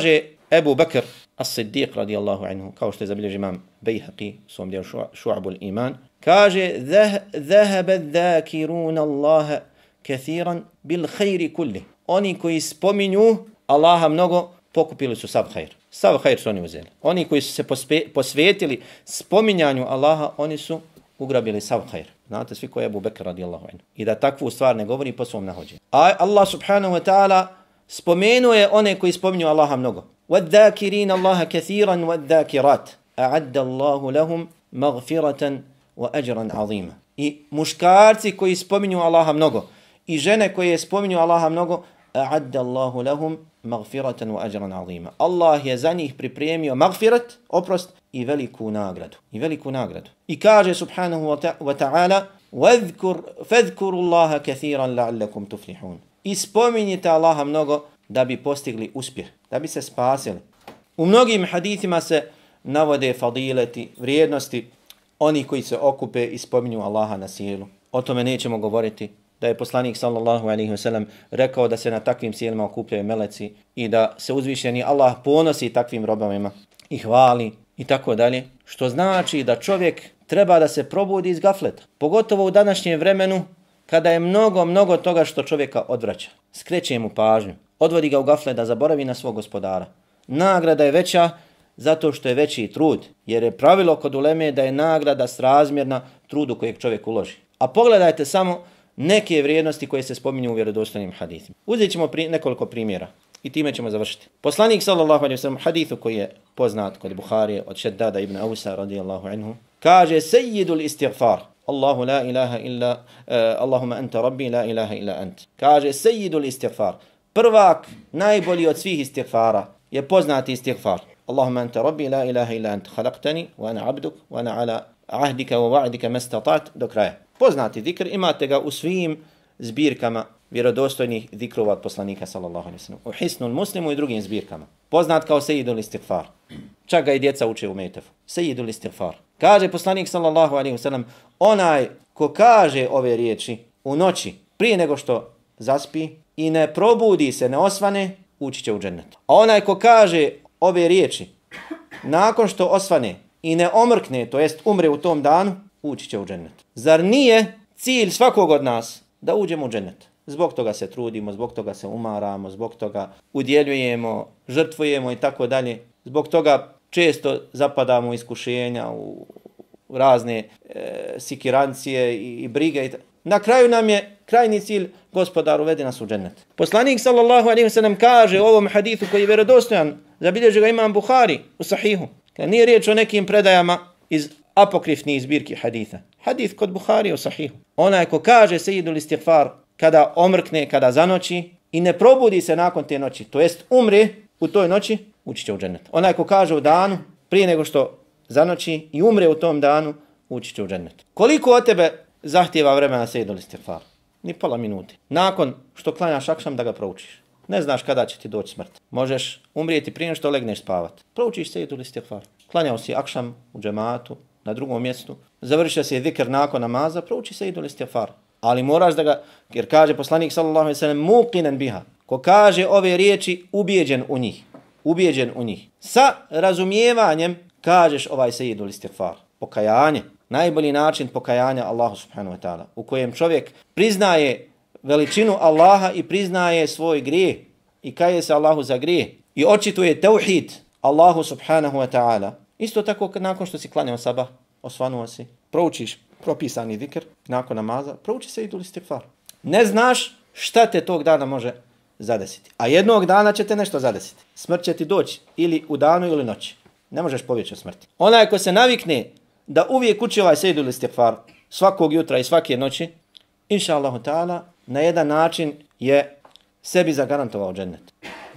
Ebu Bakr as-Siddiq radijallahu anhu, kao što je zabilježio imam Bejhaqi u svom dijelu Šu'abul Iman, kaže Zahaba dhakirun Allaha kathiran bil khayri kulli. Oni koji spominju Allaha mnogo, pokupili su sav hajr. Sav hajr su oni uzeli. Oni koji su se pospe, posvetili spominjanju Allaha, oni su ugrabili sav hajr. Znate svi ko je Ebu Bekr radijallahu anhu. I da takvu stvar ne govori po svom nahođenju. A Allah subhanahu wa ta'ala spomenuo je one koji spominju Allaha mnogo. وَالذَّاكِرِينَ اللَّهَ كَثِيرًا وَالذَّاكِرَاتِ أَعَدَّ اللَّهُ لَهُمْ مَغْفِرَةً وَأَجْرًا عَظِيمًا. I muškarci koji spominju Allaha mnogo i žene koje spominju Allaha mnogo, أَعَدَّ اللَّهُ لَهُمْ مَغْفِرَةً وَأَجْرًا عَظِيمًا. Allah je za njih pripremio magfirat, oprost i veliku nagradu. I veliku nagradu. I kaže subhanahu wa ta'ala وَذْكُرْ فَذْكُرُوا اللَّهَ كَثِيرًا لَعَلَّكُمْ تُفْلِحُونَ. I spominjite Allaha mnogo da bi postigli uspjeh, da bi se spasili. U mnogim hadithima se navode fadileti, vrijednosti oni koji se okupe i spominju Allaha na sjelu. O tome nećemo govoriti. Da je poslanik sallallahu alejhi ve sellem rekao da se na takvim sjelima okupljaju meleci i da se uzvišeni Allah ponosi takvim robovima i hvali i tako dalje. Što znači da čovjek treba da se probudi iz gafleta. Pogotovo u današnjem vremenu kada je mnogo, mnogo toga što čovjeka odvraća. Skreće mu pažnju. Odvodi ga u gaflet da zaboravi na svog gospodara. Nagrada je veća zato što je veći trud. Jer je pravilo kod uleme da je nagrada srazmjerna trudu kojeg čovjek uloži. A pogledajte samo neke vrijednosti koje se spominju u vjerodostojnim hadithima. Uzet ćemo pri, nekoliko primjera i time ćemo završiti. Poslanik sallallahu alejhi ve sellem hadithu koji je poznat kod Buharije od Šeddada ibn Ausa radijallahu anhu kaže sejidul istighfar. Allahu la ilaha illa, uh, Allahumma anta rabbi la ilaha illa ant. Kaže sejidul istighfar. Prvak, najbolji od svih istighfara je poznati istighfar. Allahumma anta rabbi la ilaha illa ant. Khalaqtani wa ana abduk wa ana ala ahdika wa wa'dika mastata'at do kraja. Poznati zikr, imate ga u svim zbirkama vjerodostojnih zikrova od poslanika sallallahu alejhi ve sellem. U Hisnul Muslimu i drugim zbirkama. Poznat kao sejidul istighfar. Čak ga i djeca uče u Metefu. Sejidul istighfar. Kaže poslanik sallallahu alejhi ve sellem, onaj ko kaže ove riječi u noći prije nego što zaspi i ne probudi se, ne osvane, ući će u džennet. A onaj ko kaže ove riječi nakon što osvane i ne omrkne, to jest umre u tom danu, ući će u džennet. Zar nije cilj svakog od nas da uđemo u džennet? Zbog toga se trudimo, zbog toga se umaramo, zbog toga udjeljujemo, žrtvujemo i tako dalje. Zbog toga često zapadamo u iskušenja, u razne e, sikirancije i, i brige. I na kraju nam je krajni cilj gospodar uvedi nas u džennet. Poslanik sallallahu alejhi ve sellem kaže u ovom hadithu koji je vjerodostojan, zabilježi ga imam Buhari u sahihu. Kad nije riječ o nekim predajama iz apokrifnih zbirki haditha. Hadith kod Buhari u sahihu. Onaj ko kaže sejidul istighfar kada omrkne, kada zanoći i ne probudi se nakon te noći, to jest umre u toj noći, ući će u džennet. Onaj ko kaže u danu, prije nego što zanoći i umre u tom danu, ući će u džennet. Koliko od tebe zahtjeva vremena sejidul istighfar? Ni pola minute. Nakon što klanjaš akšam da ga proučiš. Ne znaš kada će ti doći smrt. Možeš umrijeti prije što legneš spavat. Proučiš sejidul istighfar. Klanjao si akšam u džematu, na drugom mjestu. Završio si zikr nakon namaza, prouči sejidul istighfar. Ali moraš da ga, jer kaže poslanik sallallahu alejhi ve sellem muqinan biha. Ko kaže ove riječi, ubijeđen u njih. Ubijeđen u njih. Sa razumijevanjem kažeš ovaj sejidul istighfar. Pokajanje. Najbolji način pokajanja Allahu subhanahu wa ta'ala. U kojem čovjek priznaje veličinu Allaha i priznaje svoj grijeh. I kaje se Allahu za grijeh. I očituje tauhid Allahu subhanahu wa ta'ala. Isto tako nakon što si klanjao sabah, osvanuo si, proučiš propisani zikr, nakon namaza, prouči sejidul istighfar. Ne znaš šta te tog dana može zadesiti. A jednog dana će te nešto zadesiti. Smrt će ti doći ili u danu ili noći. Ne možeš pobjeći od smrti. Onaj ko se navikne da uvijek uči ovaj sejidul istighfar svakog jutra i svake noći, inša Allahu ta'ala, na jedan način je sebi zagarantovao džennet.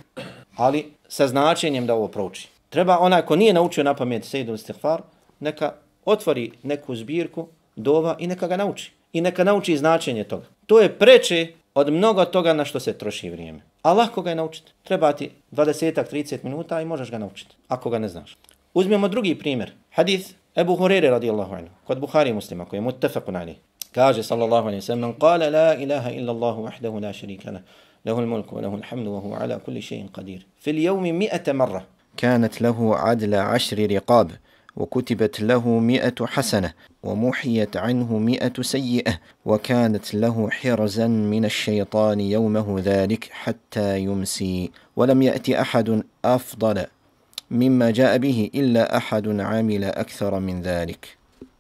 Ali sa značenjem da ovo prouči. Treba onaj ko nije naučio na pamet sejidul istighfar, neka otvori neku zbirku dova i neka ga nauči. I neka nauči značenje toga. To je preče od mnogo toga na što se troši vrijeme. A lako ga je naučiti. Treba ti dvadeset do trideset minuta i možeš ga naučiti, ako ga ne znaš. Uzmemo drugi primjer. Hadith Ebu Hurere radijallahu anhu, kod Buhari muslima, koji je muttafaqun alejh. Kaže sallallahu alejhi ve sellem: "Qala la ilaha illa Allah wahdahu la sharika lah, lahu al-mulku wa lahu al-hamdu wa huwa ala kulli shay'in qadir. Fil yawmi mi'ata marra." كانت له عدل عشر رقاب وكتبت له مئة حسنة ومحيت عنه مئة سيئة وكانت له حرزا من الشيطان يومه ذلك حتى يمسي ولم يأتي أحد أفضل مما جاء به إلا أحد عمل أكثر من ذلك.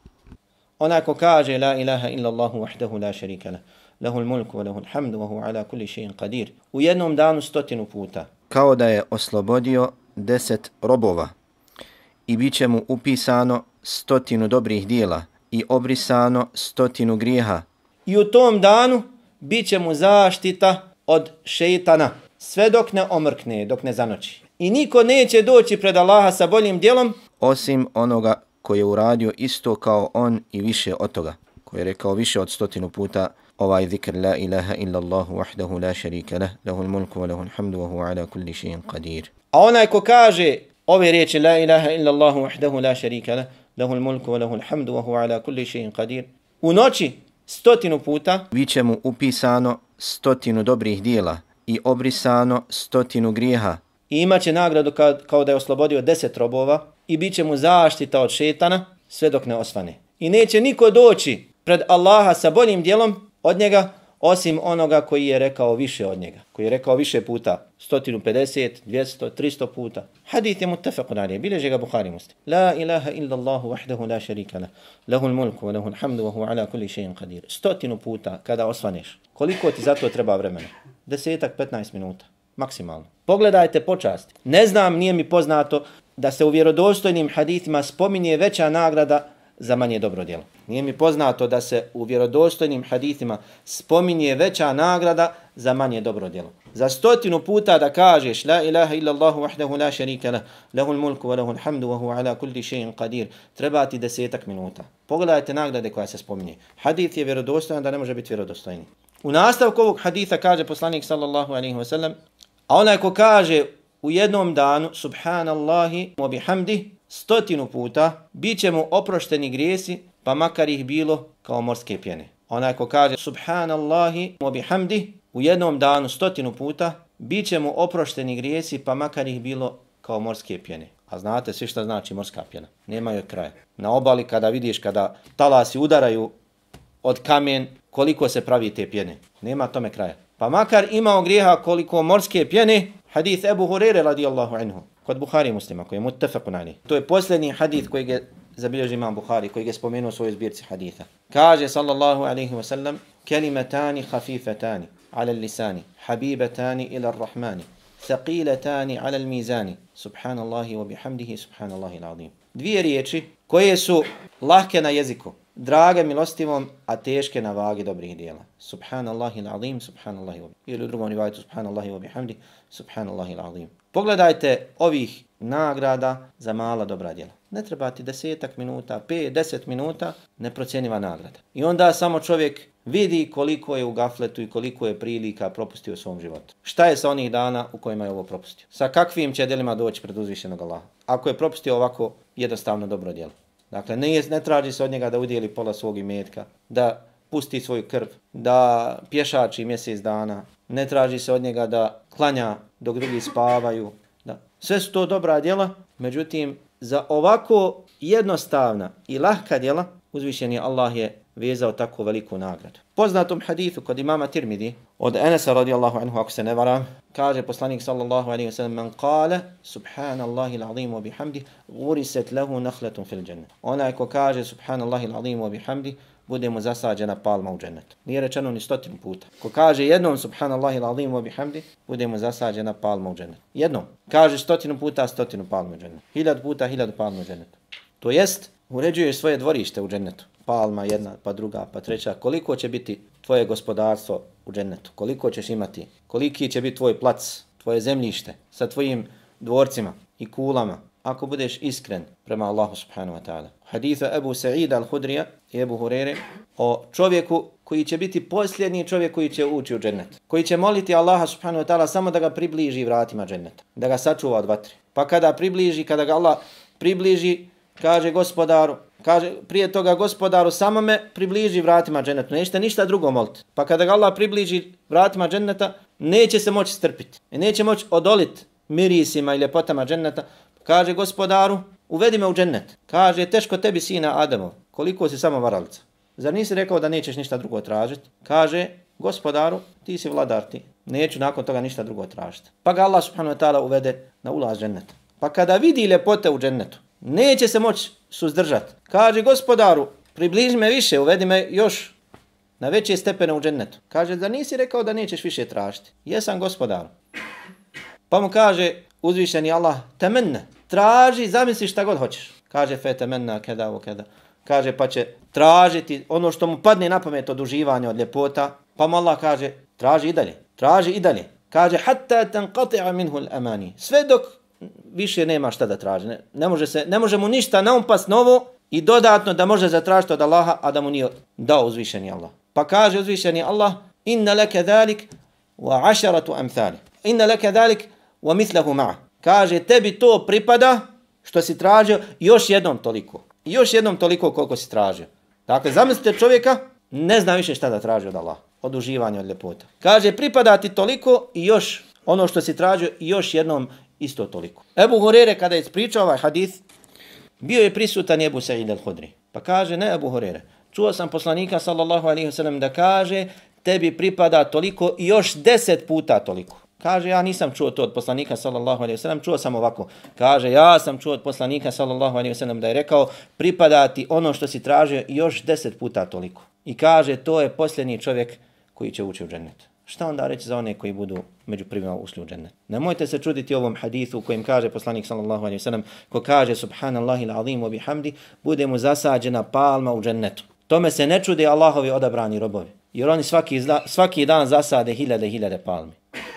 Onaj ko kaže la ilaha illa Allahu wahdahu la sharika lah, lahul mulku wa lahul hamdu wa huwa ala kulli shay'in qadir, u jednom danu stotinu puta, kao da je oslobodio deset robova i bit će mu upisano stotinu dobrih dijela i obrisano stotinu grijeha. I u tom danu bit će mu zaštita od šejtana sve dok ne omrkne, dok ne zanoći. I niko neće doći pred Allaha sa boljim djelom osim onoga koji je uradio isto kao on i više od toga, koji je rekao više od stotinu puta ovaj zikr la ilaha illa Allahu wahdahu la sharika lah, lahul mulku wa lahul hamdu wa huwa ala kulli shay'in qadir. A onaj ko kaže ove riječi la ilaha illa Allahu wahdahu la sharika lah, lahul mulku wa lahul hamdu wa huwa ala kulli shay'in qadir, u noći stotinu puta bit će mu upisano stotinu dobrih dijela i obrisano stotinu grijeha. I imat će nagradu kao, kao da je oslobodio deset robova i bit će mu zaštita od šetana sve dok ne osvane. I neće niko doći pred Allaha sa boljim djelom od njega osim onoga koji je rekao više od njega. Koji je rekao više puta, sto pedeset, dvjesto, tristo puta. Hadith je muttafaqun alejh, bilježi ga Buhari Muslim. La ilaha illa Allahu wahdahu la sharika lah, lahul mulku wa lahul hamdu wa huwa ala kulli shay'in qadir. Stotinu puta kada osvaneš. Koliko ti za to treba vremena? Desetak, petnaest minuta. Maksimalno. Pogledajte počast. Ne znam, nije mi poznato da se u vjerodostojnim hadithima spominje veća nagrada za manje dobro djelo. Nije mi poznato da se u vjerodostojnim hadithima spominje veća nagrada za manje dobro djelo. Za stotinu puta da kažeš la ilaha illa Allahu wahdahu la sharika lah, lahul mulku wa lahul hamdu wa huwa ala kulli shay'in qadir, treba ti desetak minuta. Pogledajte nagrade koja se spominje. Hadith je vjerodostojan da ne može biti vjerodostojni. U nastavku ovog haditha kaže poslanik sallallahu alejhi ve sellem: a onaj ko kaže u jednom danu subhanallahi wa bihamdi stotinu puta, bit će mu oprošteni grijesi, pa makar ih bilo kao morske pjene. Onaj ko kaže subhanallahi wa bihamdi u jednom danu stotinu puta, bit će mu oprošteni grijesi, pa makar ih bilo kao morske pjene. A znate svi šta znači morska pjena. Nema joj kraja. Na obali kada vidiš, kada talasi udaraju od kamen, koliko se pravi te pjene. Nema tome kraja. Pa makar imao grijeha koliko morske pjene, hadith Ebu Hurere radijallahu anhu, kod Buhari Muslima, koji je muttafaqun alejh. To je posljednji hadith koji je zabilježio imam Buhari, koji je spomenuo u svojoj zbirci haditha. Kaže sallallahu alejhi ve sellem: kelimatani khafifatani ala lisani, habibatani ila ar-rahmani, thaqilatani ala al-mizani, subhanallahi wa bihamdihi, subhanallahi al-azim. Dvije riječi koje su lahke na jeziku, drage milostivom, a teške na vagi dobrih dijela. Subhanallahi al-azim, subhanallahi wa bihamdi. Ili u drugom rivajetu subhanallahi wa bihamdi, subhanallahi al-azim. Pogledajte ovih nagrada za mala dobra djela. Ne treba ti desetak minuta, pet, deset minuta, neprocjenjiva nagrada. I onda samo čovjek vidi koliko je u gafletu i koliko je prilika propustio u svom životu. Šta je sa onih dana u kojima je ovo propustio? Sa kakvim će djelima doći pred uzvišenog Allaha? Ako je propustio ovako jednostavno dobro djelo. Dakle, ne, ne traži se od njega da udjeli pola svog imetka, da pusti svoju krv, da pješači mjesec dana, ne traži se od njega da klanja dok drugi spavaju. Da. Sve su to dobra djela, međutim, za ovako jednostavna i lahka djela, uzvišeni Allah je vezao tako veliku nagradu. Poznatom hadithu kod imama Tirmidi, od Enesa radijallahu anhu, ako se ne varam, kaže poslanik sallallahu alejhi ve sellem: man qala subhanallahi al-azim wa bihamdi ghurisat lahu nakhlatun fil jannah. Onaj ko kaže subhanallahi al-azim wa bihamdi, bude mu zasađena palma u džennetu. Nije rečeno ni stotinu puta. Ko kaže jednom subhanallahi al-azim wa bihamdi, bude mu zasađena palma u džennetu. Jednom. Kaže stotinu puta, stotinu palma u džennetu. Hiljad puta, hiljad palma u džennetu. To jest, uređuješ svoje dvorište u džennetu. Palma jedna, pa druga, pa treća. Koliko će biti tvoje gospodarstvo u džennetu? Koliko ćeš imati? Koliki će biti tvoj plac, tvoje zemljište sa tvojim dvorcima i kulama? Ako budeš iskren prema Allahu subhanahu wa ta'ala. Haditha Ebu Sa'ida al-Hudrija i Ebu Hurere o čovjeku koji će biti posljednji čovjek koji će ući u džennet. Koji će moliti Allaha subhanahu wa ta'ala samo da ga približi vratima dženneta. Da ga sačuva od vatre. Pa kada približi, kada ga Allah približi, kaže gospodaru, kaže prije toga gospodaru samo me približi vratima dženneta. Nećete ništa drugo moliti. Pa kada ga Allah približi vratima dženneta, neće se moći strpiti. Neće moći odoliti mirisima i ljepotama dženneta, Kaže gospodaru, uvedi me u džennet. Kaže teško tebi sina Adamov, koliko si samo varalica. Zar nisi rekao da nećeš ništa drugo tražiti? Kaže gospodaru, ti si vladar ti. Neću nakon toga ništa drugo tražiti. Pa ga Allah subhanahu wa ta'ala uvede na ulaz dženneta. Pa kada vidi ljepote u džennetu, neće se moći suzdržati. Kaže gospodaru, približi me više, uvedi me još na veće stepene u džennetu. Kaže, da nisi rekao da nećeš više tražiti? Jesam gospodaru. Pa mu kaže uzvišeni Allah, temenne, traži, zamisli šta god hoćeš. Kaže, fe temenna, keda ovo keda. Kaže, pa će tražiti ono što mu padne na pamet od uživanja, od ljepota. Pa mu Allah kaže, traži i dalje, traži i dalje. Kaže, hatta tanqati'a minhu al-amani. Sve dok više nema šta da traži. Ne, ne, može, se, ne može mu ništa naumpast novo i dodatno da može zatražiti od Allaha, a da mu nije dao uzvišeni Allah. Pa kaže uzvišeni Allah, inna laka dhalik wa asharatu amthali. Inna laka dhalik wa mithlahu ma'a. Kaže, tebi to pripada što si tražio još jednom toliko. Još jednom toliko koliko si tražio. Dakle, zamislite čovjeka, ne zna više šta da traži od Allaha, od uživanja, od ljepota. Kaže, pripada ti toliko i još ono što si tražio još jednom isto toliko. Ebu Hurere kada je ispričao ovaj hadith, bio je prisutan Ebu Sa'id al-Hudri. Pa kaže, ne Ebu Hurere, čuo sam poslanika sallallahu alaihi wa sallam da kaže, tebi pripada toliko i još deset puta toliko. Kaže, ja nisam čuo to od poslanika sallallahu alejhi ve sellem, čuo sam ovako. Kaže, ja sam čuo od poslanika sallallahu alejhi ve sellem da je rekao, pripada ti ono što si tražio još deset puta toliko. I kaže, to je posljednji čovjek koji će ući u džennet. Šta onda reći za one koji budu među prvima ušli u džennet? Nemojte se čuditi ovom hadithu kojim kaže poslanik sallallahu alejhi ve sellem, ko kaže subhanallahi al-azim wa bihamdi, bude mu zasađena palma u džennetu. Tome se ne čude Allahovi odabrani robovi, jer oni svaki, svaki dan zasade hiljade hiljade palmi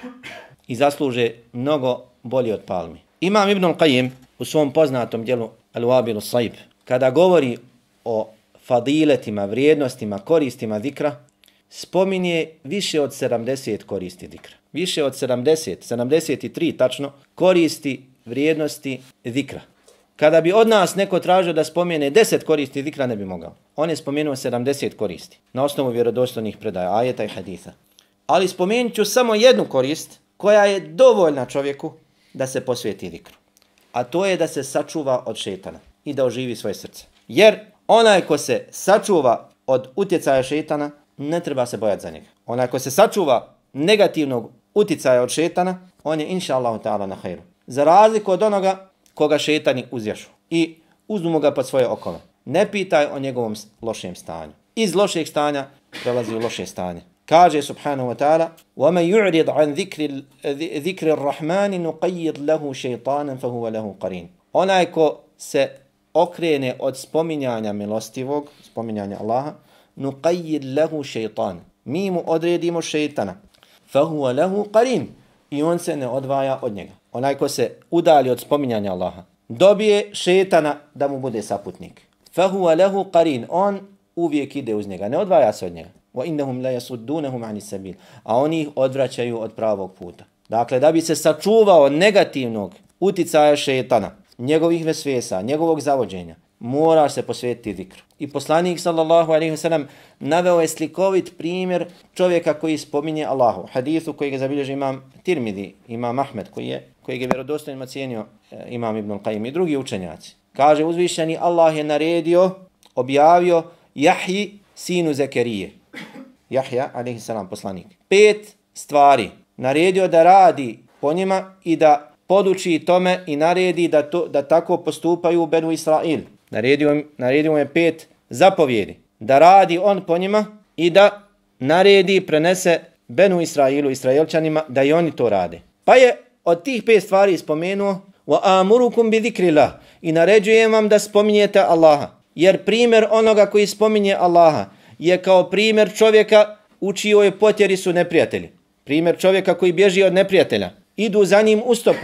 i zasluže mnogo bolje od palmi. Imam Ibn Qayyim u svom poznatom djelu Al-Wabil As-Sayb, kada govori o fadiletima, vrijednostima, koristima zikra, spominje više od sedamdeset koristi zikra. Više od sedamdeset, sedamdeset tri tačno, koristi vrijednosti zikra. Kada bi od nas neko tražio da spomene deset koristi zikra, ne bi mogao. On je spomenuo sedamdeset koristi na osnovu vjerodostojnih predaja, ajeta i haditha. Ali spomenut ću samo jednu korist koja je dovoljna čovjeku da se posvijeti zikru. A to je da se sačuva od šejtana i da oživi svoje srce. Jer onaj ko se sačuva od utjecaja šejtana, ne treba se bojati za njega. Onaj ko se sačuva negativnog utjecaja od šejtana, on je inša Allahu ta'ala na hajru. Za razliku od onoga koga šejtani uzjašu i uzmu ga pod svoje okove. Ne pitaj o njegovom lošem stanju. Iz lošeg stanja prelazi u loše stanje. Kaže subhanahu wa ta'ala, وَمَنْ يُعْرِضْ عَنْ ذِكْرِ, ذِكْرِ الرَّحْمَانِ نُقَيِّضْ لَهُ شَيْطَانًا فَهُوَ لَهُ قَرِينٌ. Onaj ko se okrene od spominjanja milostivog, spominjanja Allaha, نُقَيِّضْ لَهُ شَيْطَانًا. Mi mu odredimo šejtana. فَهُوَ لَهُ قَرِينٌ. I on se ne odvaja od njega. Onaj ko se udalji od spominjanja Allaha, dobije šejtana da mu bude saputnik. فَهُوَ لَهُ قَرِينٌ. On uvijek ide uz njega, ne odvaja se od njega. وَإِنَّهُمْ لَا يَسُدُّونَهُمْ عَنِ السَّبِيلِ. A oni ih odvraćaju od pravog puta. Dakle, da bi se sačuvao negativnog uticaja šejtana, njegovih vesvesa, njegovog zavođenja, mora se posvetiti zikru. I poslanik sallallahu alejhi ve sellem naveo je slikovit primjer čovjeka koji spominje Allahu. Hadithu koji ga zabilježi imam Tirmidhi, imam Ahmed, koji je, koji je vjerodostojno cijenio imam Ibn Qayyim i drugi učenjaci. Kaže, uzvišeni Allah je naredio, objavio Jahji sinu Zekerije. Jahja, alejhi selam, poslanik. Pet stvari naredio da radi po njima i da poduči tome i naredi da, to, da tako postupaju u Benu Israil. Naredio, naredio je pet zapovjedi. Da radi on po njima i da naredi, prenese Benu Israilu, Israelčanima, da i oni to rade. Pa je od tih pet stvari spomenuo وَآمُرُكُمْ بِذِكْرِ اللَّهِ. I naređujem vam da spominjete Allaha. Jer primjer onoga koji spominje Allaha je kao primjer čovjeka u čijoj potjeri su neprijatelji. Primjer čovjeka koji bježi od neprijatelja. Idu za njim u stopu.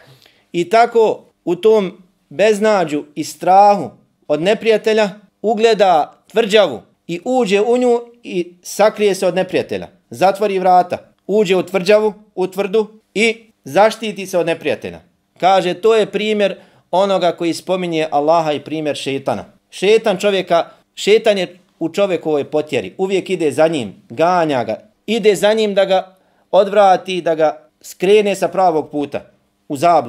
I tako u tom beznađu i strahu od neprijatelja ugleda tvrđavu i uđe u nju i sakrije se od neprijatelja. Zatvori vrata, uđe u tvrđavu, u tvrdu i zaštiti se od neprijatelja. Kaže, to je primjer onoga koji spominje Allaha i primjer šejtana. Šejtan čovjeka, šejtan je u čovjekovoj potjeri. Uvijek ide za njim, ganja ga. Ide za njim da ga odvrati, da ga skrene sa pravog puta u zabludu.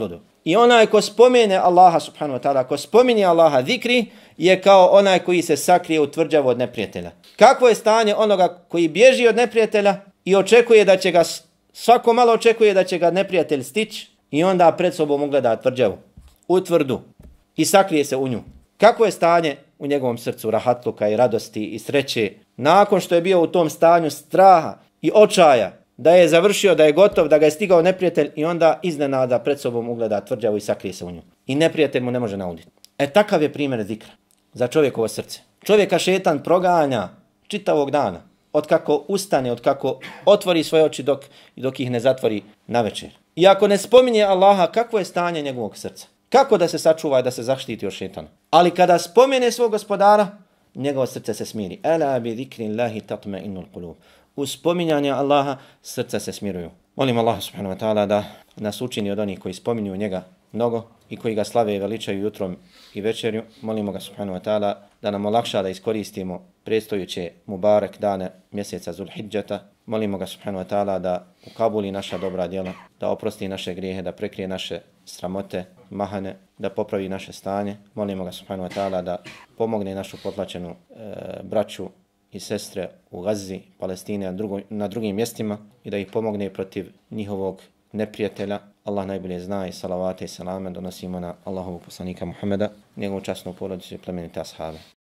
I onaj ko spomene Allaha subhanahu wa ta'ala, ko spominje Allaha zikri, je kao onaj koji se sakrije u tvrđavu od neprijatelja. Kakvo je stanje onoga koji bježi od neprijatelja i očekuje da će ga, svako malo očekuje da će ga neprijatelj stići i onda pred sobom ugleda tvrđavu, u tvrdu i sakrije se u nju. Kakvo je stanje u njegovom srcu rahatluka i radosti i sreće nakon što je bio u tom stanju straha i očaja, da je završio, da je gotov, da ga je stigao neprijatelj i onda iznenada pred sobom ugleda tvrđavu i sakrije se u nju. I neprijatelj mu ne može nauditi. E takav je primjer zikra za čovjekovo srce. Čovjeka šetan proganja čitavog dana, od kako ustane, od kako otvori svoje oči dok, dok ih ne zatvori na večer. I ako ne spominje Allaha, kakvo je stanje njegovog srca? Kako da se sačuva i da se zaštiti od šetana? Ali kada spomene svog gospodara, njegovo srce se smiri. Ela bi zikrillahi tatma'innul qulub. Uz spominjanje Allaha srca se smiruju. Molim Allaha subhanahu wa ta'ala da nas učini od onih koji spominju njega mnogo i koji ga slave i veličaju jutrom i večerju. Molimo ga subhanahu wa ta'ala da nam olakša da iskoristimo predstojuće mubarek dane mjeseca Zulhidžeta. Molimo ga subhanahu wa ta'ala da ukabuli naša dobra djela, da oprosti naše grijehe, da prekrije naše sramote, mahane, da popravi naše stanje. Molimo ga subhanahu wa ta'ala da pomogne našu potlačenu e, braću i sestre u Gazi, Palestine, na, drugo, na drugim mjestima i da ih pomogne protiv njihovog neprijatelja. Allah najbolje zna i salavate i salame donosimo na Allahovog poslanika Muhammeda, njegovu časnu porodicu i plemenite ashabe.